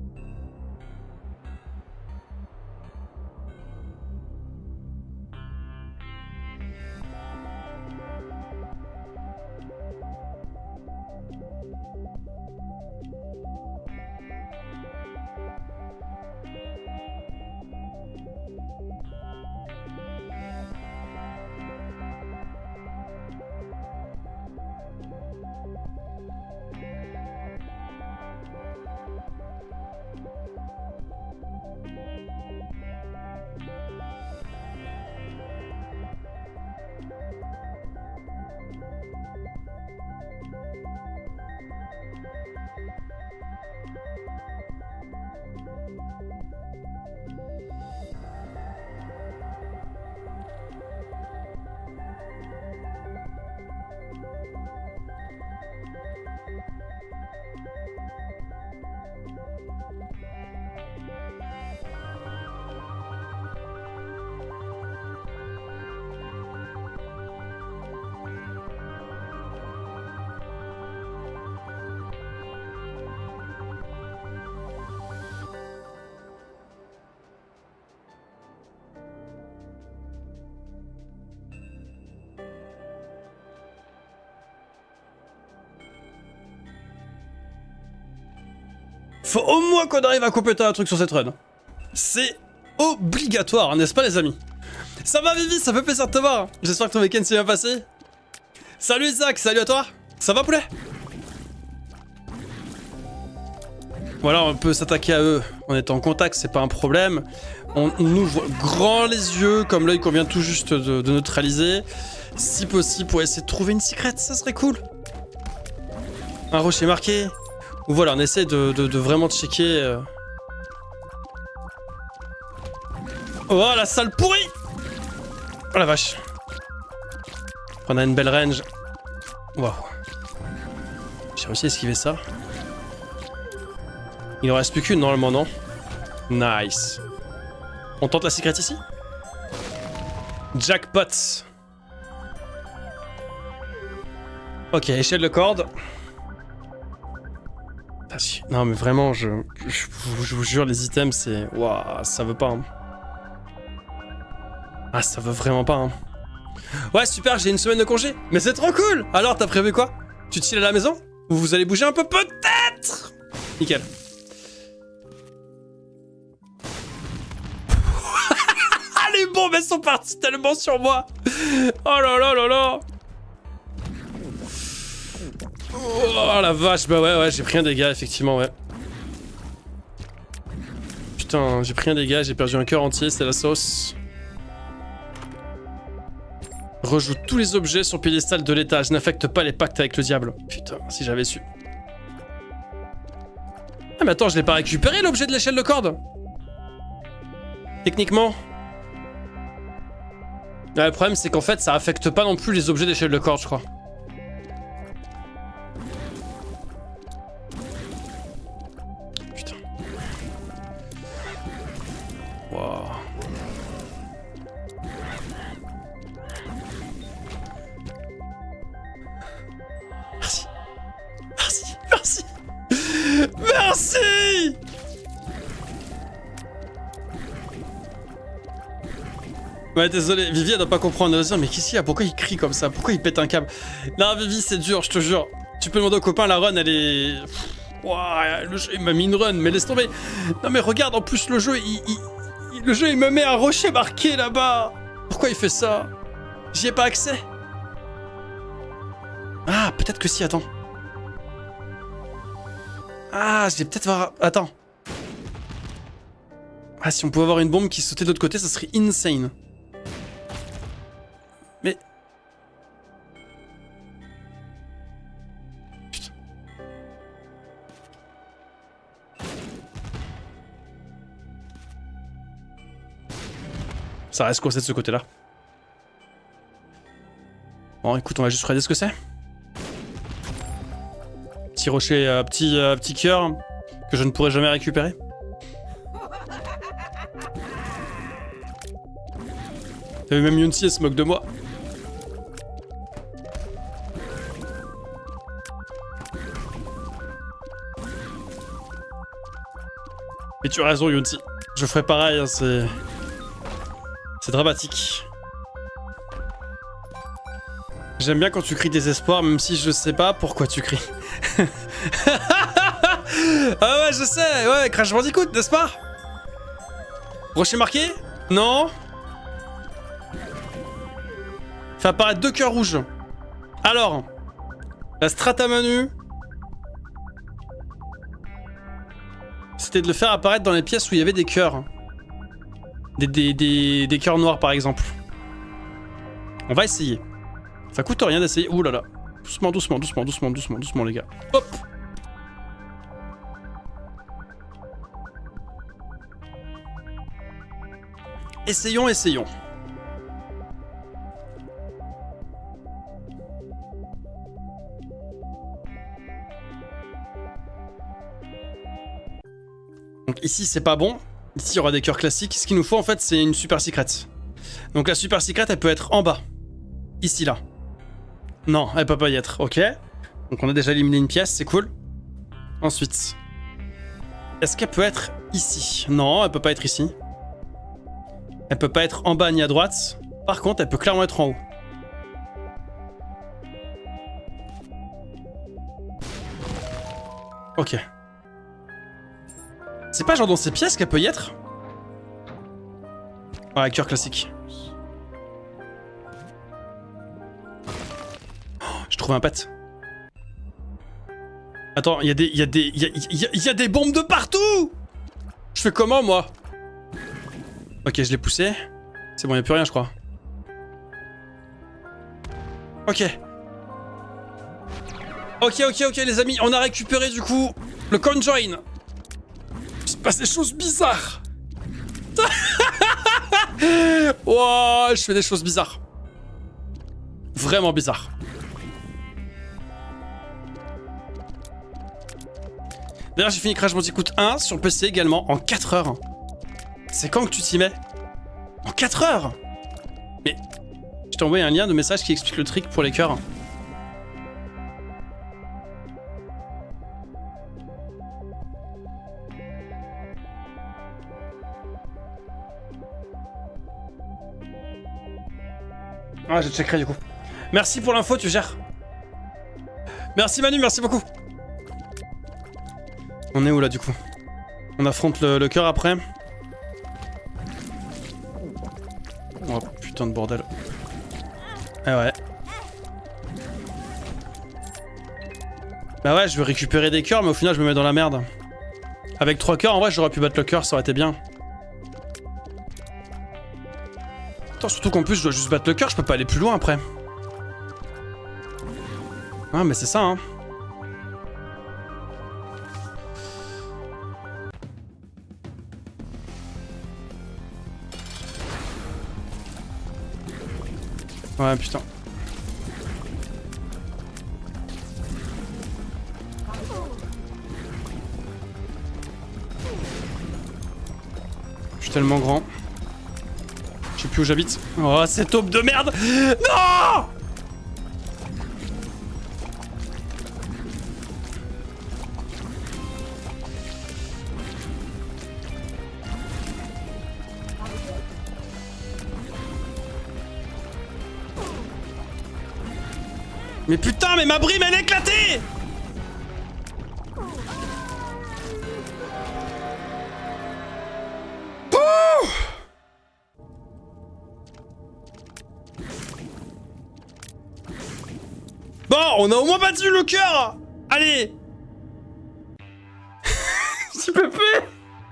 A: Faut au moins qu'on arrive à compléter un truc sur cette run. C'est obligatoire, n'est-ce pas les amis? Ça va Vivi, ça fait plaisir de te voir. J'espère que ton week-end s'est bien passé. Salut Isaac, salut à toi. Ça va poulet? Voilà, on peut s'attaquer à eux en étant en contact, c'est pas un problème. On, on ouvre grand les yeux, comme l'œil qu'on vient tout juste de, de neutraliser. Si possible, pour essayer de trouver une secrète, ça serait cool. Un rocher marqué. Ou voilà, on essaie de, de, de vraiment checker. Euh... Oh la salle pourrie! Oh la vache. On a une belle range. Waouh. J'ai réussi à esquiver ça. Il en reste plus qu'une normalement, non? Nice. On tente la secret ici? Jackpot. Ok, échelle de corde. Non mais vraiment, je, je, je vous jure, les items, c'est... Waouh, ça veut pas. Hein. Ah, ça veut vraiment pas, hein. Ouais, super, j'ai une semaine de congé. Mais c'est trop cool. Alors, t'as prévu quoi? Tu te chill à la maison? Ou vous allez bouger un peu peut-être? Nickel. Ah, les bombes, elles sont parties tellement sur moi. Oh là là là là. Oh la vache, bah ouais, ouais, j'ai pris un dégât, effectivement, ouais. Putain, j'ai pris un dégât, j'ai perdu un cœur entier, c'est la sauce. Rejoue tous les objets sur piédestal de l'étage, n'affecte pas les pactes avec le diable. Putain, si j'avais su. Ah mais attends, je l'ai pas récupéré l'objet de l'échelle de corde. Techniquement. Ouais, le problème c'est qu'en fait ça affecte pas non plus les objets d'échelle de corde, je crois. Putain. Wow. Merci. Merci. Merci. Merci. Ouais, désolé, Vivi elle doit pas comprendre, elle doit se dire mais qu'est-ce qu'il y a? Pourquoi il crie comme ça? Pourquoi il pète un câble? Non Vivi c'est dur, je te jure. Tu peux demander au copain, la run elle est... Ouah, le jeu il m'a mis une run, mais laisse tomber. Non mais regarde, en plus le jeu il, il, il... Le jeu il me met un rocher marqué là-bas. Pourquoi il fait ça? J'y ai pas accès. Ah, peut-être que si, attends. Ah, je vais peut-être voir... Attends. Ah, si on pouvait avoir une bombe qui sautait de l'autre côté, ça serait insane. Mais... Putain. Ça reste coincé de ce côté-là. Bon, écoute, on va juste regarder ce que c'est. Petit rocher, euh, petit, euh, petit cœur que je ne pourrai jamais récupérer. Et même Yunsi, elle se moque de moi. Et tu as raison, Yunsi. Je ferai pareil, hein, c'est... C'est dramatique. J'aime bien quand tu cries désespoir, même si je sais pas pourquoi tu cries. Ah ouais, je sais, ouais, Crash Bandicoot, n'est-ce pas? Rocher marqué? Non? Fait apparaître deux cœurs rouges. Alors, la strata menu, c'était de le faire apparaître dans les pièces où il y avait des cœurs. Des, des, des, des cœurs noirs, par exemple. On va essayer. Ça coûte rien d'essayer. Ouh là là. Doucement, doucement, doucement, doucement, doucement, doucement, les gars. Hop. Essayons, essayons. Donc ici, c'est pas bon. Ici, il y aura des cœurs classiques. Ce qu'il nous faut, en fait, c'est une super secret. Donc la super secret, elle peut être en bas. Ici, là. Non, elle peut pas y être. Ok. Donc on a déjà éliminé une pièce, c'est cool. Ensuite. Est-ce qu'elle peut être ici? Non, elle peut pas être ici. Elle peut pas être en bas ni à droite. Par contre, elle peut clairement être en haut. Ok. C'est pas genre dans ces pièces qu'elle peut y être? Ouais, cœur classique. Oh, j'ai trouvé un pet. Attends, il y a des... Il y a des... Il y a, y, a, y a des bombes de partout! Je fais comment, moi? Ok, je l'ai poussé. C'est bon, il n'y a plus rien, je crois. Ok. Ok, ok, ok, les amis, on a récupéré, du coup, le conjoin. Il se passe des choses bizarres. Wow, je fais des choses bizarres. Vraiment bizarres. D'ailleurs, j'ai fini Crash Bandicoot un sur P C également en quatre heures. C'est quand que tu t'y mets? En quatre heures? Mais je t'ai envoyé un lien de message qui explique le trick pour les cœurs. Ah, je checkerai du coup. Merci pour l'info, tu gères. Merci Manu, merci beaucoup. On est où là du coup? On affronte le, le cœur après. Oh putain de bordel. Ah ouais. Bah ouais, je veux récupérer des cœurs, mais au final je me mets dans la merde. Avec trois cœurs, en vrai j'aurais pu battre le cœur, ça aurait été bien. Attends, surtout qu'en plus je dois juste battre le cœur, je peux pas aller plus loin après. Ah mais c'est ça hein. Ouais putain. Je suis tellement grand. Je sais plus où j'habite. Oh cette aube de merde. Non! Mais putain, mais ma brime elle est éclatée! Ouh! Bon, on a au moins battu le cœur! Allez! S'il te plaît!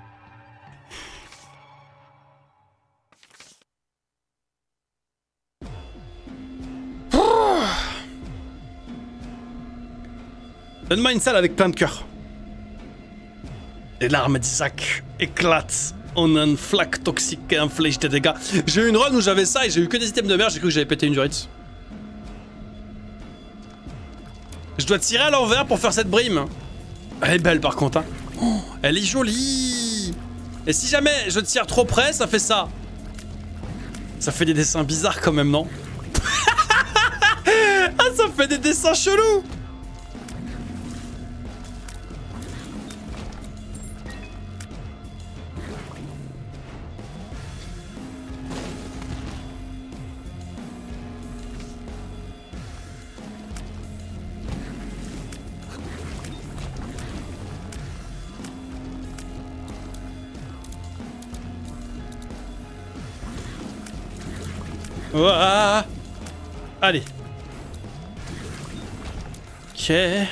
A: Donne-moi une salle avec plein de cœurs. Les larmes d'Isaac éclatent en une flaque toxique et inflige des dégâts. J'ai eu une run où j'avais ça et j'ai eu que des items de merde, j'ai cru que j'avais pété une durite. Je dois tirer à l'envers pour faire cette brime. Elle est belle par contre. Hein. Oh, elle est jolie. Et si jamais je tire trop près, ça fait ça. Ça fait des dessins bizarres quand même, non? Ah, ça fait des dessins chelous. Ouah. Allez. Ok. J'ai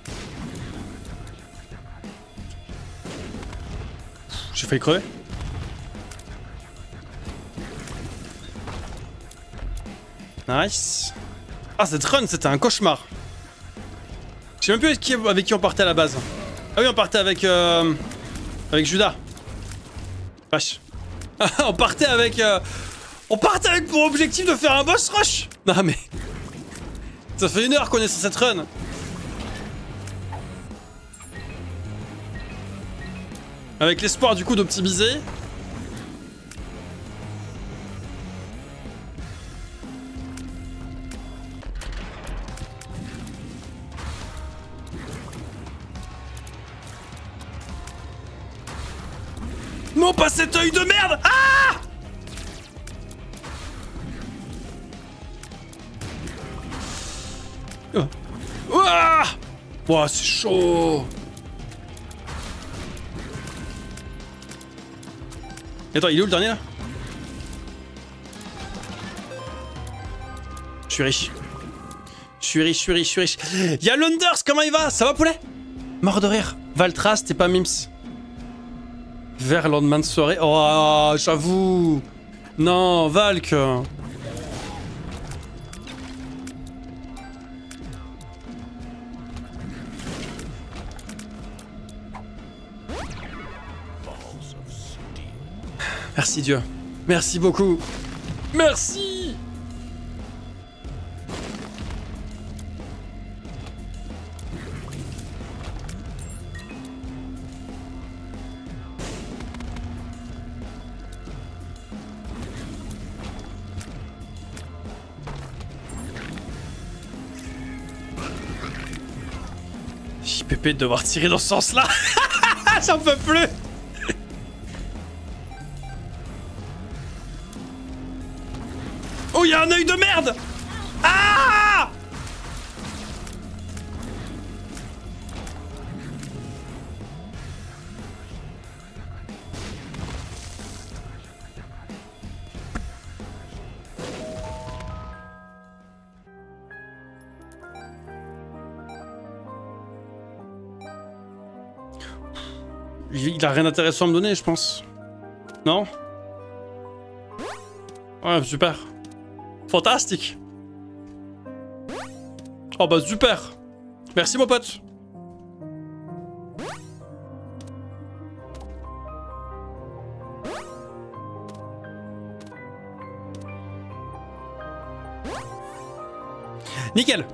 A: failli crever. Nice. Ah, cette run, c'était un cauchemar. Je sais même plus avec qui, avec qui on partait à la base. Ah oui, on partait avec... Euh, avec Judas. Vache. On partait avec... Euh, On partait avec pour objectif de faire un boss rush. Non mais... Ça fait une heure qu'on est sur cette run. Avec l'espoir du coup d'optimiser. Non, pas cet œil de merde. Ah! Ouah! Ouah, c'est chaud! Attends, il est où le dernier là? Je suis riche. Je suis riche, je suis riche, je suis riche. Y'a Lunders, comment il va? Ça va poulet? Mort de rire. Valtras, t'es pas Mims. Vers lendemain de soirée. Oh, j'avoue. Non, Valk. Merci Dieu. Merci beaucoup. Merci. J P P de devoir tirer dans ce sens-là. J'en peux plus. il y a un œil de merde. Ah! Il a rien d'intéressant à me donner, je pense. Non? Ouais, super. Fantastique. Oh bah super. Merci mon pote. Nickel.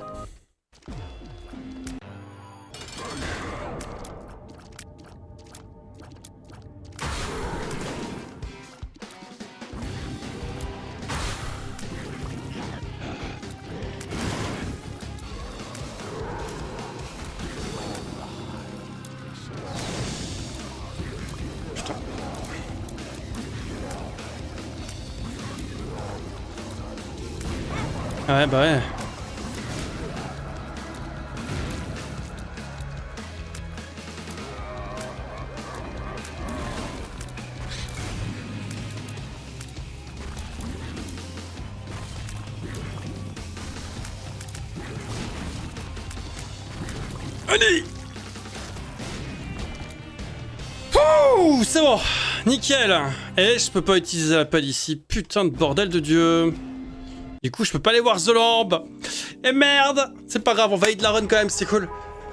A: Ouais, bah ouais. Allez! Ouh, c'est bon, nickel. Et je peux pas utiliser la pelle ici, putain de bordel de Dieu. Du coup, je peux pas aller voir The Lamb. Et merde! C'est pas grave, on valide la run quand même, c'est cool.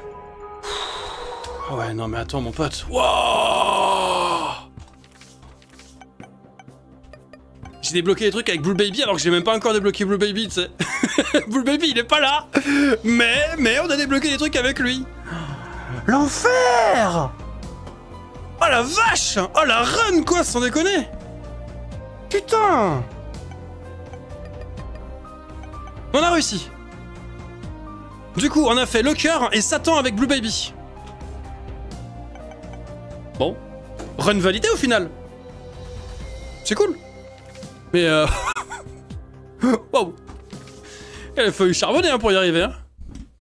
A: Oh ouais, non mais attends, mon pote. Wow! J'ai débloqué des trucs avec Blue Baby alors que j'ai même pas encore débloqué Blue Baby, tu sais. Blue Baby, il est pas là. Mais, mais on a débloqué des trucs avec lui. L'enfer! Oh la vache! Oh la run, quoi, sans déconner! Putain! On a réussi. Du coup, on a fait le cœur et Satan avec Blue Baby. Bon. Run validé au final. C'est cool. Mais euh... Waouh. Il a fallu charbonner hein, pour y arriver. Hein.